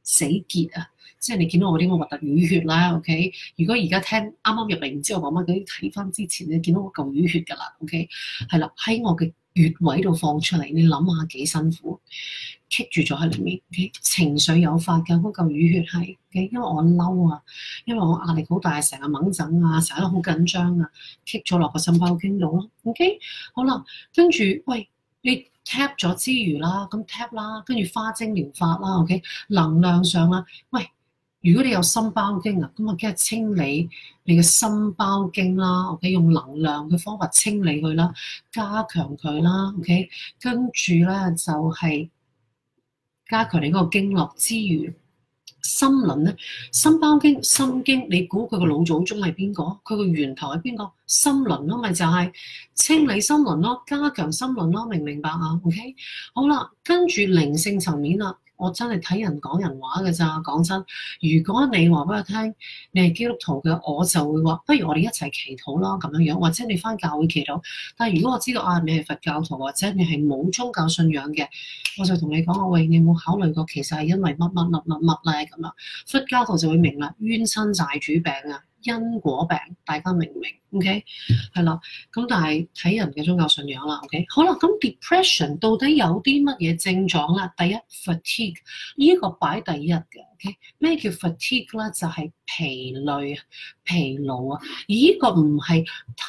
死結啊，即係你見到我啲咁核突淤血啦，OK？如果而家聽啱啱入嚟唔知我講乜嗰啲，睇翻之前你見到我嚿淤血㗎啦，OK？係啦，喺我嘅穴位度放出嚟，你諗下幾辛苦，棘住咗喺裏面，OK？情緒誘發嘅嗰嚿淤血係，OK？因為我嬲啊，因為我壓力好大，成日掹疹啊，成日都好緊張啊，棘咗落個心包經度咯，OK？好啦，跟住喂你 tap 咗之餘啦，咁 tap 啦，跟住花精療法啦 ，OK？能量上啦，喂，如果你有心包經啊，咁啊梗係清理你嘅心包經啦，OK？用能量嘅方法清理佢啦，加強佢啦 ，OK？跟住咧就係加強你嗰個經絡之餘。心輪咧，心包經、心經，你估佢個老祖宗係邊個？佢個源頭係邊個？心輪咯，咪就係清理心輪咯，加強心輪咯，明唔明白啊 ？OK， 好啦，跟住靈性層面啦，我真係睇人講人話㗎咋，講真。如果你話俾我聽，你係基督徒嘅，我就會話，不如我哋一齊祈禱啦，咁樣樣，或者你返教會祈禱。但係如果我知道啊，你係佛教徒或者你係冇宗教信仰嘅，我就同你講，喂，你有冇考慮過其實係因為乜咧咁啊？佛教徒就會明啦，冤親債主病啊，因果病，大家明唔明 ？OK， 係啦，咁但係睇人嘅宗教信仰啦。OK， 好啦，咁 depression 到底有啲乜嘢症狀啦？第一 fatigue 呢個擺第一嘅。OK， 咩叫 fatigue 咧？就係疲累啊、疲勞啊，而呢個唔係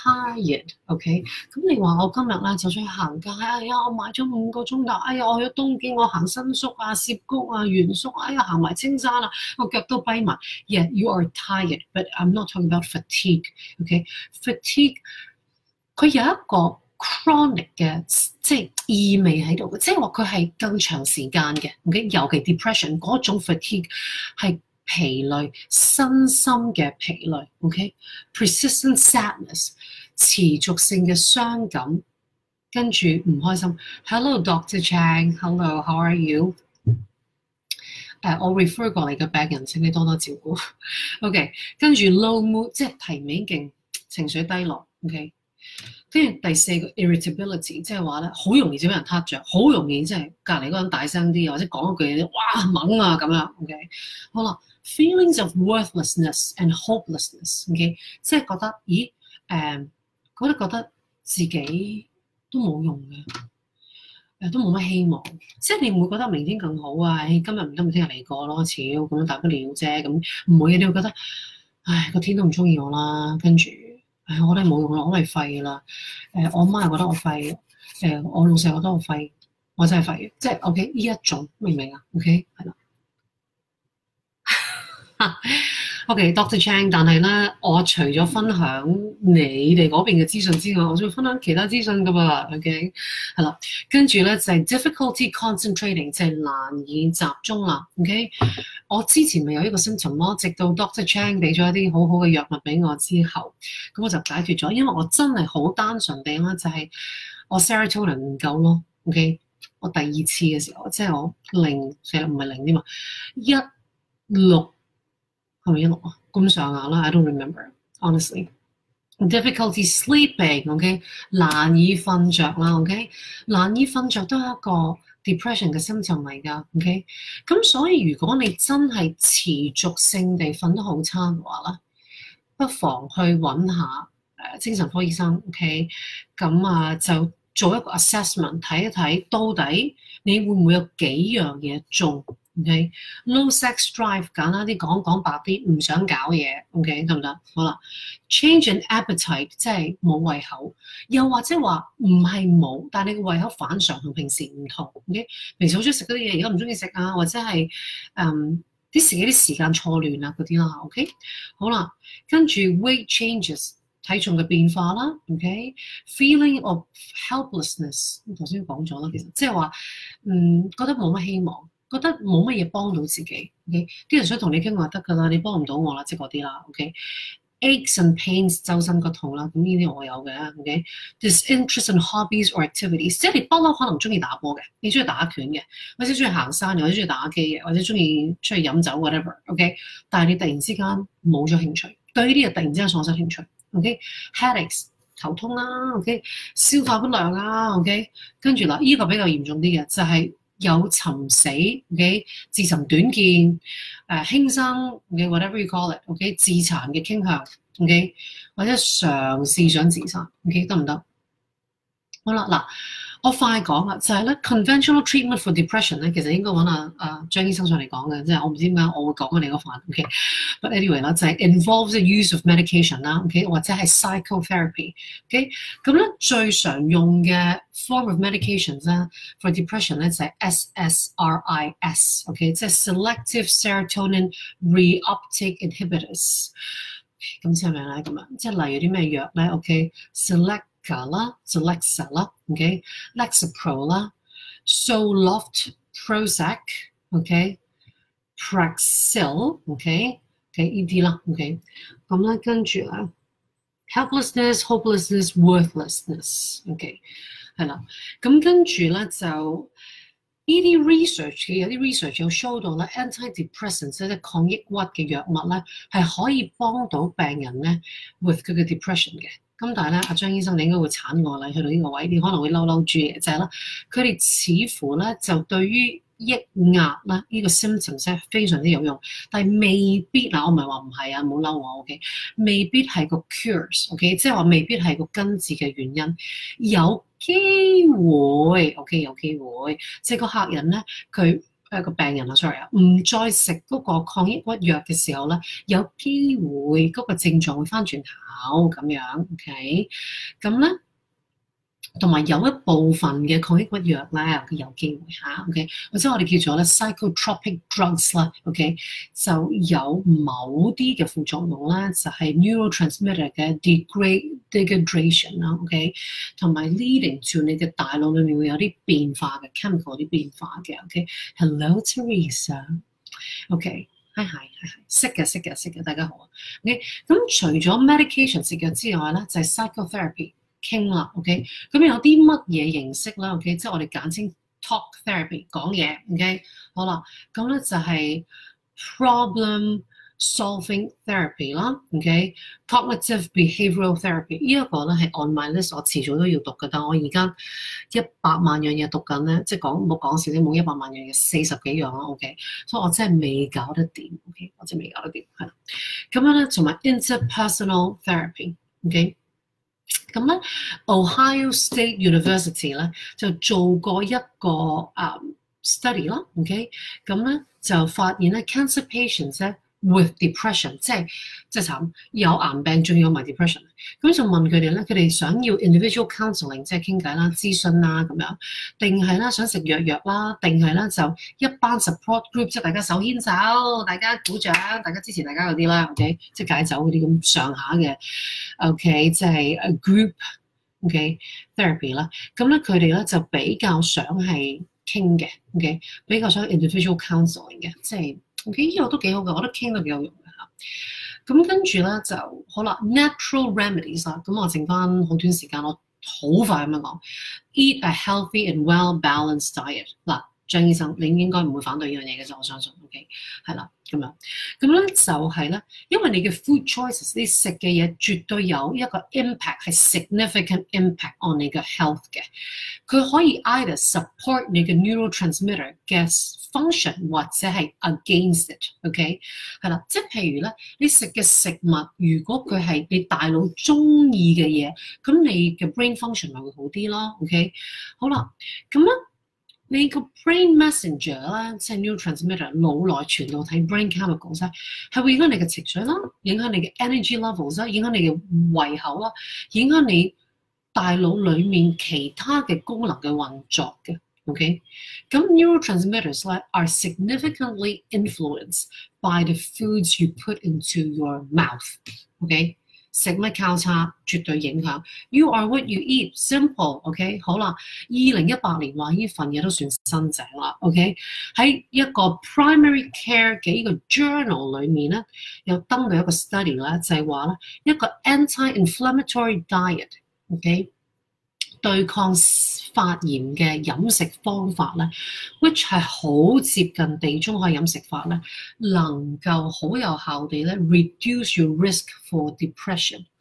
tired。OK， 咁你話我今日咧就出去行街，哎呀，我買咗5個鐘頭，哎呀，我去咗東京，我行新宿啊、涉谷啊、原宿，哎呀，行埋青山啊，我腳都跛埋。Yeah, you are tired, but I'm not talking about fatigue. OK，fatigue 佢有一個 chronic 嘅即係意味喺度嘅，即係話佢係更長時間嘅。OK， 尤其 depression 嗰種 fatigue 係疲累、身心嘅疲累。OK，persistent sadness 持續性嘅傷感，跟住唔開心。Hello Dr. Chang，Hello，how are you？我 refer 過你嘅病人，請你多多照顧。OK， 跟住 low mood 即係提面勁，情緒低落。OK， 跟住第四個 irritability， 即係話咧好容易就俾人撻着，好容易即係隔離嗰人大聲啲，或者講一句嘢，哇猛啊咁樣。OK， 好啦 ，feelings of worthlessness and hopelessness。OK， 即係覺得咦覺得自己都冇用嘅。都冇乜希望，即係你唔會覺得明天更好啊？今日唔得，咪聽日嚟過咯，超咁樣大不了啫。咁唔會嘅，你會覺得，唉，個天都唔中意我啦。跟住，唉，我都係冇用啦，我都係廢啦。我媽又覺得我廢，我老細覺得我廢，我真係廢嘅。即係 OK 呢一種，明唔明啊 ？OK 係啦。OK，Dr. Chang， 但係咧，我除咗分享你哋嗰邊嘅資訊之外，我仲會分享其他資訊噶噃。OK， 係啦，跟住咧就係 difficulty concentrating， 就係難以集中啦。OK， 我之前咪有一個 symptom 咯，直到 Dr. Chang 俾咗一啲好好嘅藥物俾我之後，咁我就解決咗。因為我真係好單純地啦，就係我 serotonin 唔夠咯。OK， 我第二次嘅時候，即係我其實唔係0添嘛，16。係咪16啊？咁上下啦 ，I don't remember honestly。Difficulty sleeping，OK， 難以瞓着啦 ，OK， 難以瞓着都係一個 depression 嘅 symptom 嚟㗎 ，OK。咁所以如果你真係持續性地瞓得好差嘅話啦，不妨去揾下精神科醫生 ，OK。咁啊就做一個 assessment， 睇一睇到底你會唔會有幾樣嘢中。OK，low sex drive， 簡單啲講白啲，唔想搞嘢 ，OK 得唔得？好啦 ，change in appetite， 即係冇胃口，又或者話唔係冇，但係你個胃口反常同平時唔同 ，OK？ 平時好中意食嗰啲嘢，而家唔中意食啊，或者係啲時間錯亂啊嗰啲啦 ，OK？ 好啦，跟住 weight changes， 體重嘅變化啦 ，OK？Feeling of helplessness， 頭先講咗啦，其實即係話覺得冇乜希望。覺得冇乜嘢幫到自己 ，OK？ 啲人想同你傾話得㗎啦，你幫唔到我啦，即係嗰啲啦 ，OK？Aches and pains， 周身骨痛啦，咁呢啲我有嘅 ，OK？Disinterest in hobbies or activities， 即係你不嬲可能中意打波嘅，你中意打拳嘅，或者中意行山嘅，或者中意打機嘅，或者中意出去飲酒 whatever，OK？ 但係你突然之間冇咗興趣，對呢啲嘢突然之間喪失興趣 ，OK？Headaches， 頭痛啦 ，OK？消化不良啊 ，OK？ 跟住啦，呢個比較嚴重啲嘅就係有尋死 ，OK， 自尋短見，輕生 ，OK whatever you call it，OK， 自殘嘅傾向 ，OK， 或者嘗試想自殺 ，OK 得唔得？好啦，嗱，我快講啦，就係咧 conventional treatment for depression 咧，其實應該揾張醫生上嚟講嘅，即係我唔知點解我會講你嗰份 ，OK，but anyway 啦，就係 involves the use of medication 啦 ，OK， 或者係 psychotherapy，OK， 咁咧最常用嘅 form of medications 咧 for depression 咧就係 SSRIs，OK， 即係 selective serotonin reuptake inhibitors，咁即係咩咧？咁樣即係例如啲咩藥咧 ？OK，Celexa 啦 ，Celexa 啦 ，OK，Lexapro 啦 ，Zoloft Prozac，OK，Praxil，OK，呢啲啦 ，OK， 咁咧跟住咧 helplessness、hopelessness、worthlessness，OK， 係啦，咁跟住咧就呢啲 research 嘅有啲 research 有 show 到咧 antidepressants 即係抗抑鬱嘅藥物咧係可以幫到病人咧 with 佢嘅 depression 嘅。咁但係咧，阿張醫生你應該會鏟我啦，去到呢個位，你可能會嬲嬲豬嘅，就係啦，佢哋似乎咧就對於抑壓啦呢個 symptoms 咧非常之有用，但係未必嗱，我唔係話唔係啊，唔好嬲我 ，OK， 未必係個 cures，OK， 即係話未必係個根治嘅原因，有機會 ，OK， 有機會，即係個客人咧佢。個病人啊 ，sorry 啊，唔再食嗰個抗抑鬱藥嘅時候咧，有機會嗰個症狀會翻轉頭咁樣 ，OK， 咁咧，同埋有一部分嘅抗抑鬱藥咧，佢有機會嚇 ，OK， 或者我哋叫做咧 psychotropic drugs 啦 ，OK， 就有某啲嘅副作用咧，就係 neurotransmitter 嘅 degradation 啦 ，OK， 同埋 leading to 你嘅大腦裏面會有啲變化嘅 chemical 啲變化嘅 ，OK，Hello Teresa，OK， 係，識嘅，大家好啊 ，OK， 咁除咗 medication 食藥之外咧，就係 psychotherapy。傾啦 ，OK， 咁有啲乜嘢形式啦 ，OK， 即係我哋簡稱 talk therapy 講嘢 ，OK， 好啦，咁咧就係 problem solving therapy 啦 ，OK，cognitive behavioral therapy 呢一個咧係 on my list， 我遲早都要讀嘅，但我而家100萬樣嘢讀緊咧，即係冇講笑啲冇100萬樣嘢40幾樣啦 ，OK， 所以我真係未搞得掂 ，OK， 我真係未搞得掂，係啦，咁樣咧同埋 interpersonal therapy，OK。咁咧 ，Ohio State University 咧就做過一個study 啦 ，OK， 咁咧就發現咧 cancer patients 咧 with depression， 即係慘，有癌病仲要有埋 depression， 咁就問佢哋咧，佢哋想要 individual counseling， 即係傾偈啦、諮詢啦咁樣，定係咧想食藥啦，定係咧就一班 support group， 即係大家手牽手，大家鼓掌，大家支持大家嗰啲啦 ，OK， 即係戒酒嗰啲咁上下嘅 ，OK， 即係 group，OK therapy 啦，咁咧佢哋咧就比較想係傾嘅 ，OK， 比較想 individual counseling 嘅，即係 OK 呢個都幾好嘅，我覺得傾都幾有用嘅嚇。咁跟住咧就好啦 ，natural remedies 啦，咁我剩翻好短時間，我好快咁樣講 ，eat a healthy and well-balanced diet 嗱。張醫生，你應該唔會反對呢樣嘢嘅啫，我相信 ，OK， 係啦，咁樣，咁咧就係咧，因為你嘅 food choices， 你食嘅嘢絕對有一個 impact 係 significant impact on 你嘅 health 嘅，佢可以 either support 你嘅 neurotransmitter 嘅 function 或者係 against it，OK， 係啦，即係譬如咧，你食嘅食物如果佢係你大腦中意嘅嘢，咁你嘅 brain function 咪會好啲咯 ，OK， 好啦，咁咧。你個 brain messenger 啦，即係 neurotransmitter， 腦內傳導體 brain chemicals 咧，係會影響你嘅情緒啦，影響你嘅 energy levels 啦，影響你嘅胃口啦，影響你大腦裡面其他嘅功能嘅運作嘅。OK， 咁 neurotransmitters 咧 are significantly influenced by the foods you put into your mouth。OK。食乜交叉絕對影響 ，You are what you eat，simple，OK， 好啦，2018年話呢份嘢都算新淨啦 ，OK， 喺一個 primary care 嘅呢個 journal 裏面咧，有登到一個 study 啦，就係話咧一個 anti-inflammatory diet，OK， 對抗發炎嘅飲食方法咧 ，which 係好接近地中海飲食法咧，能夠好有效地咧 reduce your risk for depression。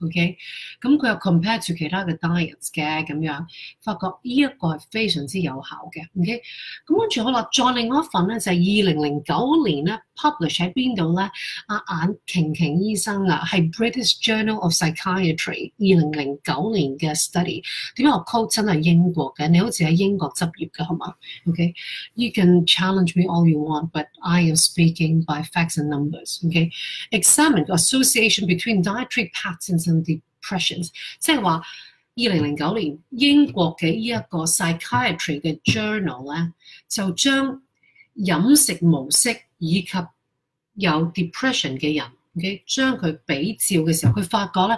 OK，咁佢又 compare to 其他嘅 diets 嘅咁樣，發覺呢一個係非常之有效嘅。OK，咁跟住好啦，再另外一份咧就係2009年咧 publish 喺邊度咧？阿眼瓊瓊醫生啊，係 British Journal of Psychiatry 2009年嘅 study。點解我 quote 真係英國嘅？你好似喺英國執業嘅係嘛 ？OK，you can challenge me all you want，but I am speaking by facts and numbers。OK，examine the association between dietary patterns and depressions， 即係話2009年英國嘅呢一個 psychiatry 嘅 journal 咧，就將飲食模式以及有 depression 嘅人 ，OK， 將佢比照嘅時候，佢發覺咧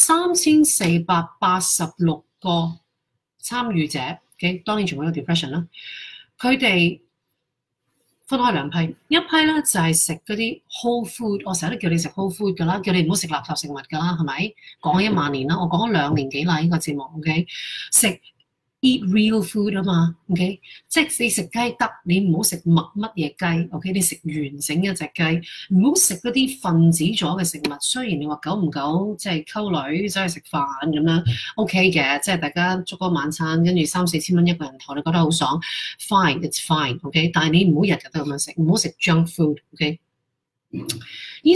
3486個參與者 ，OK， 當然全部有 depression 啦，佢哋分開兩批，一批咧就係食嗰啲 whole food， 我成日都叫你食 whole food 㗎啦，叫你唔好食垃圾食物㗎啦，係咪？講咗1萬年啦，我講咗2年幾啦呢個節目 ，OK， 食 eat real food 啊嘛 ，OK， 即係你食雞得，你唔好食乜嘢雞 ，OK， 你食完整一隻雞，唔好食嗰啲分子咗嘅食物。雖然你話久唔久即係溝女走去食飯咁樣 OK 嘅，即係大家燭光晚餐，跟住3、4千蚊一個人頭，你覺得好爽 ，fine，it's fine，OK， 但係你唔好日日都咁樣食，唔好食 junk food，OK。呢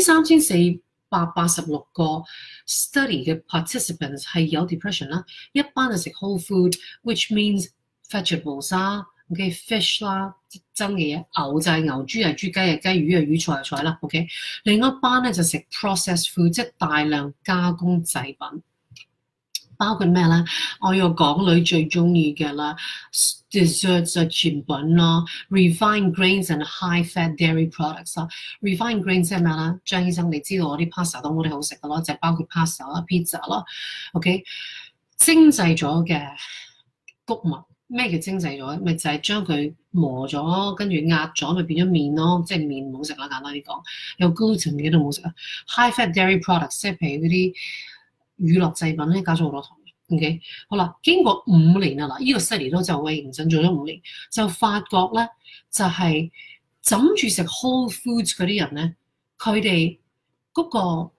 3486個 study 嘅 participants 係有 depression 啦，一班就食 whole food，which means vegetables 啦 ，OK fish 啦，真嘅嘢，牛就係牛，豬係豬，雞係雞，魚係魚，菜係菜啦 ，OK。另一班咧就食 processed food， 即係大量加工製品。包括咩咧？我有港女最中意嘅啦 ，desserts 啊、甜品啦 ，refined grains and high-fat dairy products 啦。refined grains 即係咩啦？張醫生，你知道我啲 pasta 都冇啲好食嘅咯，就係包括 pasta 啦、pizza 啦 ，OK。精製咗嘅穀物，咩叫精製咗？咪就係將佢磨咗，跟住壓咗，咪變咗麵咯，即係麵唔好食啦，簡單啲講。有 gluten 嘅都唔好食啊。high-fat dairy products 即係譬如嗰啲乳酪製品咧，加咗好多糖。OK， 好啦，經過5年啊，嗱，呢個 study 都就為認真做咗5年，就發覺咧，就係枕住食 whole foods 嗰啲人咧，佢哋嗰個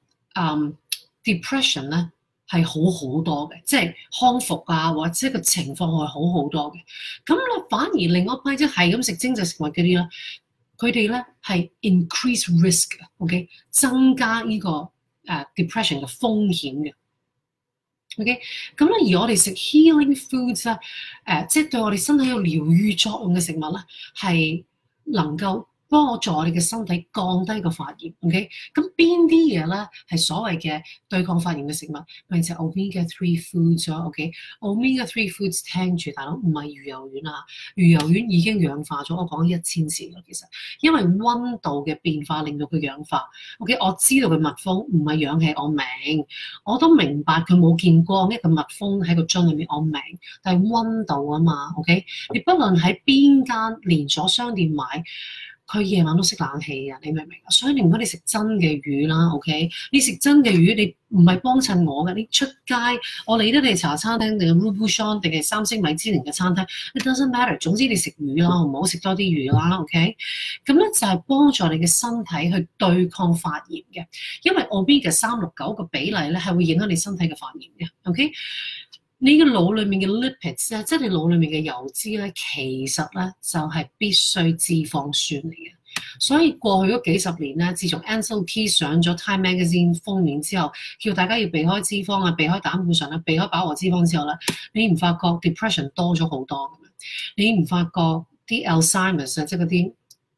depression 咧係好好多嘅，即係康復啊，或者個情況係好好多嘅。咁咧反而另一批即係咁食精製食物嗰啲咧，佢哋咧係 increase risk 嘅 ，OK， 增加呢個depression 嘅風險嘅。OK， 咁咧而我哋食 healing foods 咧，即係對我哋身體有療愈作用嘅食物咧，係能夠幫助我哋嘅身體降低個發炎。OK， 咁邊啲嘢咧係所謂嘅對抗發炎嘅食物？咪就係 omega 3 foods 咯。OK，omega 3 foods 聽住大佬唔係魚油丸啊，魚油丸已經氧化咗，我講咗1000次啦。其實因為溫度嘅變化令到佢氧化。OK， 我知道佢密封唔係氧氣，我明，我都明白佢冇見光，一個密封喺個樽裏面，我明，但係溫度啊嘛。OK， 你不論喺邊間連鎖商店買。佢夜晚都熄冷氣啊，你明唔明啊？所以你唔該你食真嘅魚啦 ，OK？ 你食真嘅魚，你唔係幫襯我嘅，你出街，我理得你茶餐廳定係 Robuchon 定係3星米芝蓮嘅餐廳 ，it doesn't matter。總之你食魚啦，好唔好？食多啲魚啦 ，OK？ 咁咧就係幫助你嘅身體去對抗發炎嘅，因為 omega 369個比例咧係會影響你身體嘅發炎嘅 ，OK？你嘅腦裏面嘅 lipids 咧，即係你腦裏面嘅油脂咧，其實咧就係必需脂肪酸嚟嘅。所以過去嗰幾十年咧，自從 Ansel Keys 上咗 Time Magazine 封面之後，叫大家要避開脂肪啊，避開膽固醇啊，避開飽和脂肪之後咧，你唔發覺 depression 多咗好多嘅咩？你唔發覺啲 Alzheimer's 啊，即係嗰啲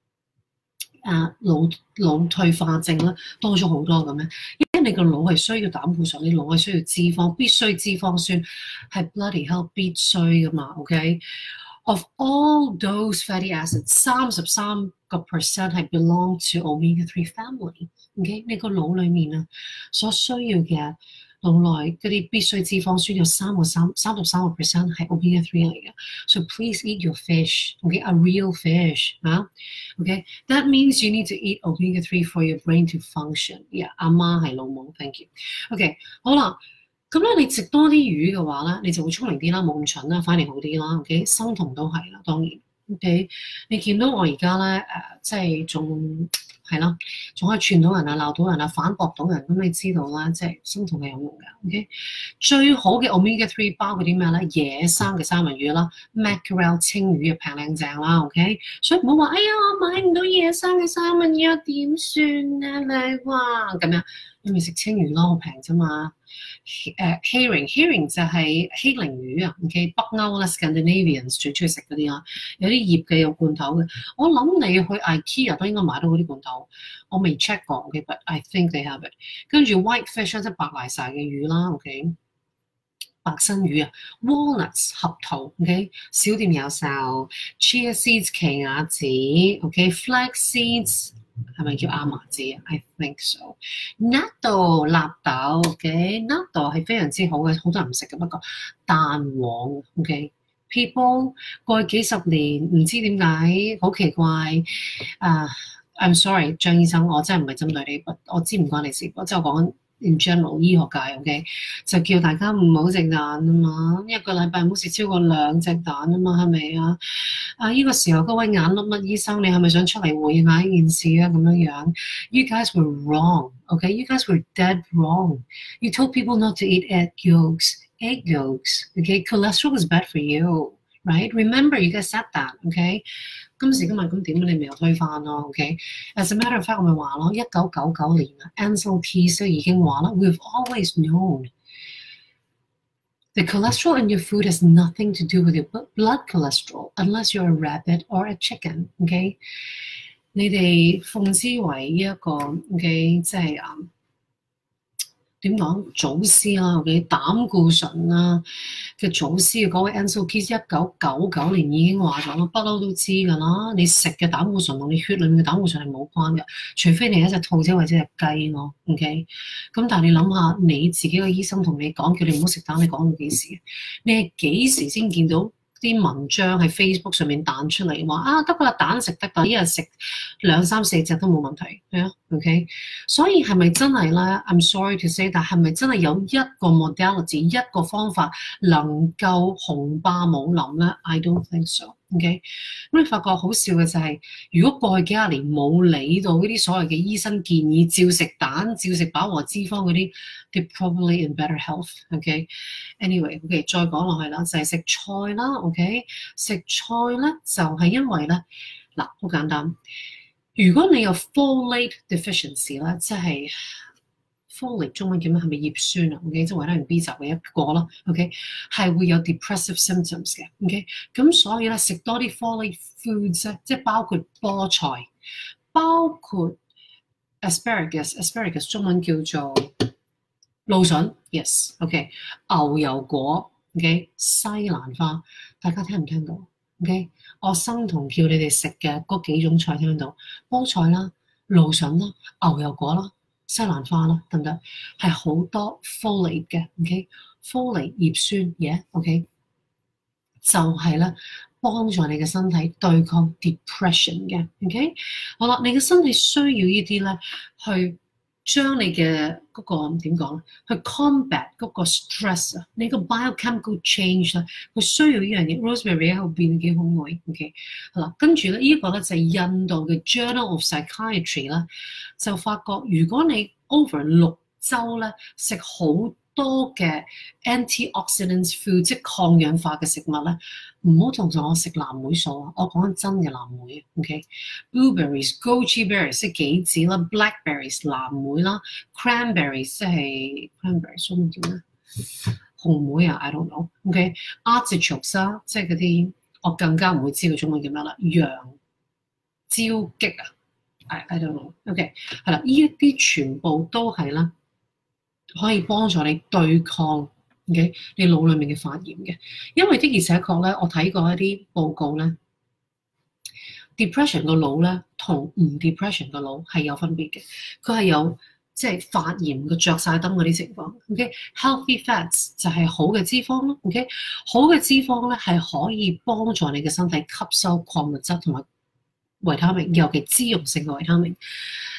腦退化症咧多咗好多嘅咩？因為你個腦係需要膽固醇，你腦係需要脂肪，必須脂肪酸係 bloody hell 必須噶嘛 ？OK，of all those fatty acids， 33%係 belong to omega 3 family。OK， 你個腦裡面啊所需要嘅腦內嗰啲必須脂肪酸有33%係 omega 3嚟嘅。So please eat your fish，OK，a real fish 啊 ，OK，that means you need to eat omega 3 for your brain to function。Yeah， 阿媽係老母 ，thank you。OK， 好啦，咁咧你食多啲魚嘅話咧，你就會聰明啲啦，冇咁蠢啦，反而好啲啦。OK， 生酮都係啦，當然。 OK，你見到我而家咧即係仲係啦，仲可以串到人啊、鬧到人啊、反駁到人，咁你知道啦，即係生酮係有用嘅。OK，最好嘅 omega 3包括啲咩咧？野生嘅三文魚啦 ，mackerel 青魚啊平靚正啦。OK，所以唔好話，哎呀，我買唔到野生嘅三文魚點算啊？你話咁樣，你咪食青魚咯，好平啫嘛。herring 就係希靈魚啊。OK，北歐啦 Scandinavians 最中意食嗰啲啦，有啲醃嘅，有罐頭嘅。我諗你去 IKEA 都應該買到嗰啲罐頭，我未 check 過 ，OK，but I think they have it。跟住 whitefish 即係白賴晒嘅魚啦 ，OK， 白身魚啊 ，walnuts 合桃 ，OK， 小店有售 ，chia seeds 奇亞籽 ，OK，flax seeds 係咪叫亞麻籽啊 ？I think so。納豆 ，OK， 納豆係非常之好嘅，好多人唔食嘅，不過蛋黃 ，OK。People 過去幾十年唔知點解好奇怪I'm sorry 張醫生，我真係唔係針對你，我知唔關你事，我即係講 in general 醫學界 OK， 就叫大家唔好食蛋啊嘛，一個禮拜唔好食超過2隻蛋啊嘛，係咪啊？呢個時候嗰位眼粒乜醫生，你係咪想出嚟回應下呢件事啊？咁樣樣 ，You guys were wrong， OK，You guys were dead wrong. You told people not to eat egg yolks, OK, cholesterol is bad for you, right? Remember you guys said that, OK。今時今日咁點你咪又推翻咯 ，OK？As a matter of fact，我咪話咯，1999年啊 ，Ansel Keys 都已經話啦 ，We've always known the cholesterol in your food has nothing to do with your blood cholesterol unless you're a rabbit or a chicken，OK？你哋奉之為呢一個 OK， 即係點講祖師啦 ，OK， 膽固醇啦嘅祖師嗰位 Ansel Keys 1999年已經話咗啦，不嬲都知㗎啦。你食嘅膽固醇同你血裡面嘅膽固醇係冇關嘅，除非你係一隻兔仔或者隻雞咯 ，OK。咁但係你諗下，你自己個醫生同你講叫你唔好食蛋，你講到幾時？你係幾時先見到啲文章喺 Facebook 上面彈出嚟話啊得㗎啦，蛋食得㗎，一日食2、3、4隻都冇問題，係啊 ，OK。所以係咪真係咧 ？I'm sorry to say， 但係咪真係有一個 modality 一個方法能夠雄霸武林咧 ？I don't think so，OK。咁你發覺好笑嘅就係，如果過去幾廿年冇理到呢啲所謂嘅醫生建議，照食蛋、照食飽和脂肪嗰啲 ，they're probably in better health，OK。Anyway，OK， 再講落去啦，就係食菜啦 ，OK。食菜咧就係因為咧，嗱好簡單。如果你有 folate deficiency 咧，即係 folate 中文叫咩？係咪葉酸啊 ？OK， 即係維他命 B 集嘅一個啦。OK， 係會有 depressive symptoms 嘅。OK， 咁所以咧食多啲 folate foods 咧，即係包括菠菜，包括 asparagus 中文叫做蘆筍 ，yes，OK， 牛油果 ，OK， 西蘭花，大家聽唔聽到 ？OK， 我生酮叫你哋食嘅嗰幾種菜聽唔聽到？菠菜啦、蘆筍啦、牛油果啦、西蘭花啦，得唔得？係好多 folate 嘅 ，OK，folate 葉酸嘢 ，OK， 就係咧幫助你嘅身體對抗 depression 嘅 ，OK， 好啦，你嘅身體需要呢啲咧去將你嘅嗰個點講咧，去 combat 嗰個 stress 啊，你個 biochemical change 咧，佢需要呢樣嘢。Rosemary 喺後邊幾可愛 ，OK， 好啦，跟住咧呢個咧就係印度嘅 Journal of Psychiatry 啦，就發覺如果你 over 6週咧食好多嘅 antioxidants food， 即係抗氧化嘅食物咧，唔好同我食藍莓素啊！我講緊真嘅藍莓 ，OK？Blueberries、goji berries 即係杞子啦 ，blackberries 藍莓啦 ，cranberries 即係 cranberries 中文叫咩？紅莓啊 ，I don't know。OK？Artichokes 啦，即係嗰啲我更加唔會知道中文叫咩啦，洋椒棘啊 ，I don't know。OK， 係啦，呢一啲全部都係啦。可以幫助你對抗 OK 你腦裡面嘅發炎嘅，因為的而且確咧，我睇過一啲報告咧 ，depression 個腦咧同唔 depression 個腦係有分別嘅，佢係有即係發炎嘅着晒燈嗰啲情況。OK，healthy fats 就係好嘅脂肪咯。OK， 好嘅脂肪咧係可以幫助你嘅身體吸收礦物質同埋維他命，尤其脂溶性嘅維他命。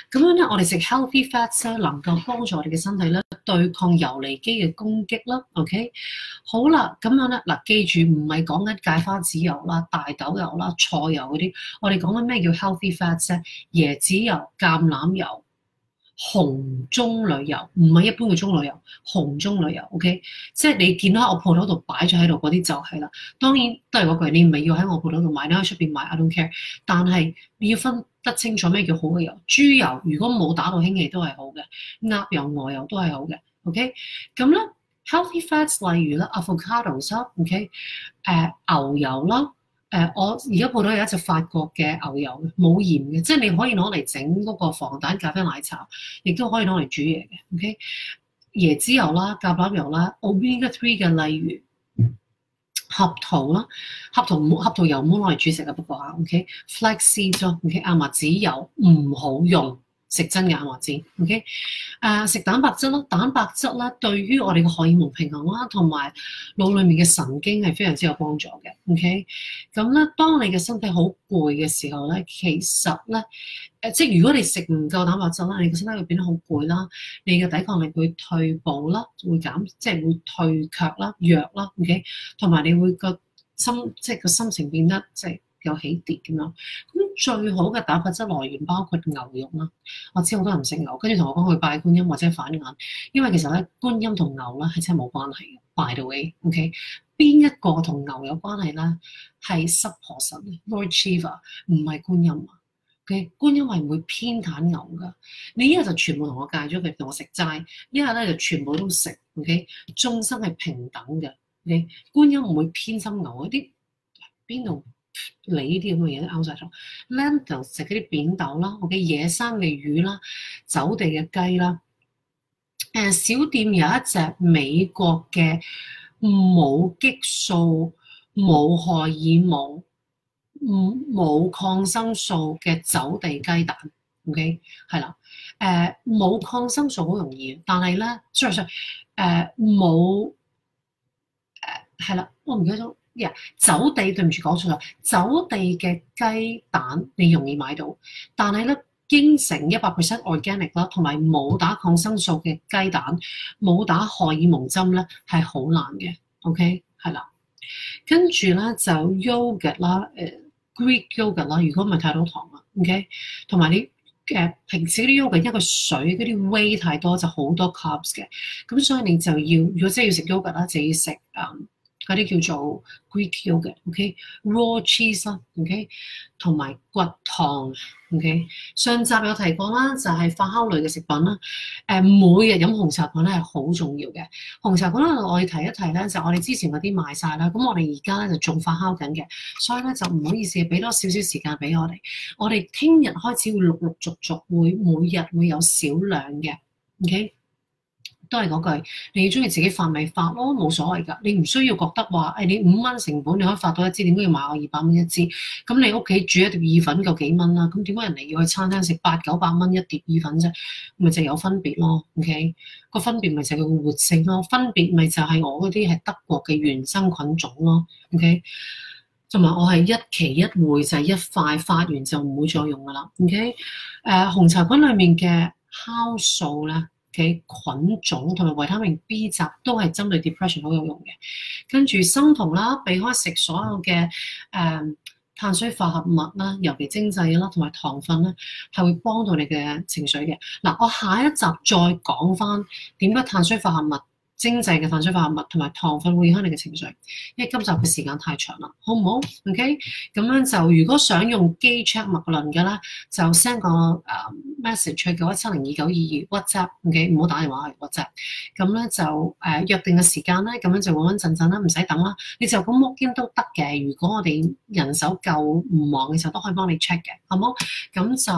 咁樣咧，我哋食 healthy fats 咧，能夠幫助我哋嘅身體咧對抗游離基嘅攻擊啦。OK， 好啦，咁樣咧嗱，記住唔係講緊芥花籽油啦、大豆油啦、菜油嗰啲，我哋講緊咩叫 healthy fats 咧？椰子油、橄欖油、紅棕櫚油，唔係一般嘅棕櫚油，紅棕櫚油 ，OK， 即係你見到喺我鋪頭度擺咗喺度嗰啲就係啦。當然都係嗰句，你唔係要喺我鋪頭度買，你喺出邊買 I don't care。但係你要分得清楚咩叫好嘅油。豬油如果冇打到氫氣都係好嘅，鴨油、鵝油都係好嘅 ，OK。咁咧 healthy fats 例如咧 avocados 啦 ，OK， 牛油啦。我而家鋪頭有一隻法國嘅牛油，冇鹽嘅，即係你可以攞嚟整嗰個防彈咖啡奶茶，亦都可以攞嚟煮嘢嘅。OK， 椰子油啦、橄欖油啦、omega 3嘅，例如合桃啦，合桃油唔好攞嚟煮食啊，不過嚇 OK，flaxseed 咯 OK， 亞麻籽油唔好用。食真嘅亞麻籽 ，OK， 食蛋白質啦，蛋白質啦，對於我哋嘅荷爾蒙平衡啦，同埋腦裡面嘅神經係非常之有幫助嘅 ，OK。咁咧，當你嘅身體好攰嘅時候咧，其實咧，即係如果你食唔夠蛋白質啦，你嘅身體會變得好攰啦，你嘅抵抗力會退步啦，會減，即係會退卻啦、弱啦 ，OK， 同埋你會個心情變得即係有起跌咁樣。咁最好嘅蛋白質來源包括牛肉啦。我知好多人唔食牛，跟住同我講去拜觀音或者反眼，因為其實咧觀音同牛咧係真係冇關係嘅。By the way，OK， 邊一個同牛有關係咧？係濕婆神 Lord Shiva， 唔係觀音啊。OK， 觀音係唔會偏袒牛噶。你一係就全部同我戒咗佢，同我食齋；一係咧就全部都食。OK， 眾生係平等嘅。OK， 觀音唔會偏心牛嗰啲邊度？你呢啲咁嘅嘢都拗晒咗 ，lentil 食嗰啲扁豆啦，我嘅野生嘅魚啦，走地嘅雞啦，小店有一隻美國嘅冇激素、冇荷爾蒙、冇抗生素嘅走地雞蛋 ，OK 係啦，冇抗生素好容易，但係咧，sorry， 冇係啦，我唔記得咗。走地對唔住講錯咗，走地嘅雞蛋你容易買到，但係咧應承100% organic 啦，同埋冇打抗生素嘅雞蛋，冇打荷爾蒙針咧係好難嘅 ，OK 係啦。跟住咧就 yogurt 啦，Greek yogurt 啦，如果唔係太多糖啊 ，OK， 同埋你平時嗰啲 yogurt 一個水嗰啲 whey 太多就好多 carbs 嘅，咁所以你就要如果真係要食 yogurt 啦，就要食嗰啲叫做 Greek yogurt，OK，raw cheese 啦，OK， 同埋骨湯 ，OK。上集有提過啦，就係發酵類嘅食品啦。每日飲紅茶菌咧係好重要嘅。紅茶菌咧，我哋提一提咧，就我哋之前嗰啲賣晒啦。咁我哋而家咧就仲發酵緊嘅，所以咧就唔好意思，俾多少少時間俾我哋。我哋聽日開始會陸陸續續會每日會有少量嘅 ，OK。都係嗰句，你中意自己發咪發咯，冇所謂㗎。你唔需要覺得話，你5蚊成本你可以發到一支，點解要買我200蚊一支？咁你屋企煮一碟意粉夠幾蚊啦？咁點解人哋要去餐廳食800-900蚊一碟意粉啫？咪就有分別咯。OK，個分別咪就係個活性咯，分別咪就係我嗰啲係德國嘅原生菌種咯。OK，同埋我係一期一會就係一塊發完就唔會再用㗎啦。OK，紅茶菌裡面嘅酵素咧嘅菌種同埋維他命 B 集都係針對 depression 好有用嘅。跟住生酮啦，避開食所有嘅碳水化合物啦，尤其精製啦，同埋糖分啦，係會幫到你嘅情緒嘅。嗱，我下一集再講翻點解碳水化合物、精製嘅碳水化合物同埋糖分會影響你嘅情緒，因為今集嘅時間太長啦，好唔好 ？OK， 咁樣就如果想用機 check 脈輪嘅咧，就 send 個message 去91702922 WhatsApp，OK， 唔好打電話去 WhatsApp。咁咧就約定嘅時間咧，咁樣就穩穩陣陣啦，唔使等啦。你就咁 walk in 都得嘅。如果我哋人手夠唔忙嘅時候，都可以幫你 check 嘅，好冇？咁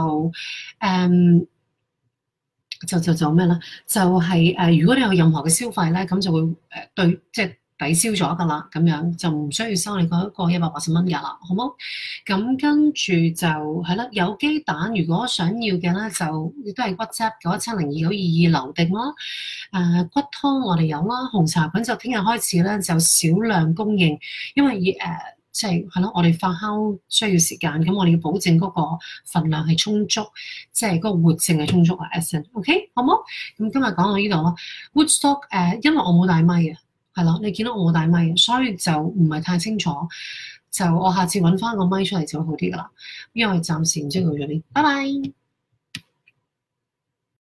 就做咩咧？就係如果你有任何嘅消費咧，咁就會對即係抵消咗㗎啦，咁樣就唔需要收你嗰個180蚊㗎啦，好冇？咁跟住就係啦，有機蛋如果想要嘅咧，就亦都係 WhatsApp 91702922留定啦。骨湯我哋有啦，紅茶菌就聽日開始咧就少量供應，因為即係咯，我哋發酵需要時間，咁我哋要保證嗰個份量係充足，即係嗰個活性係充足啊 essence，OK 好冇？咁今日講到呢度咯。Woodstock 因為我冇帶咪啊，係咯，你見到我冇帶咪，所以就唔係太清楚，就我下次揾翻個咪出嚟就會好啲噶啦，因為暫時唔知佢咗啲。拜拜。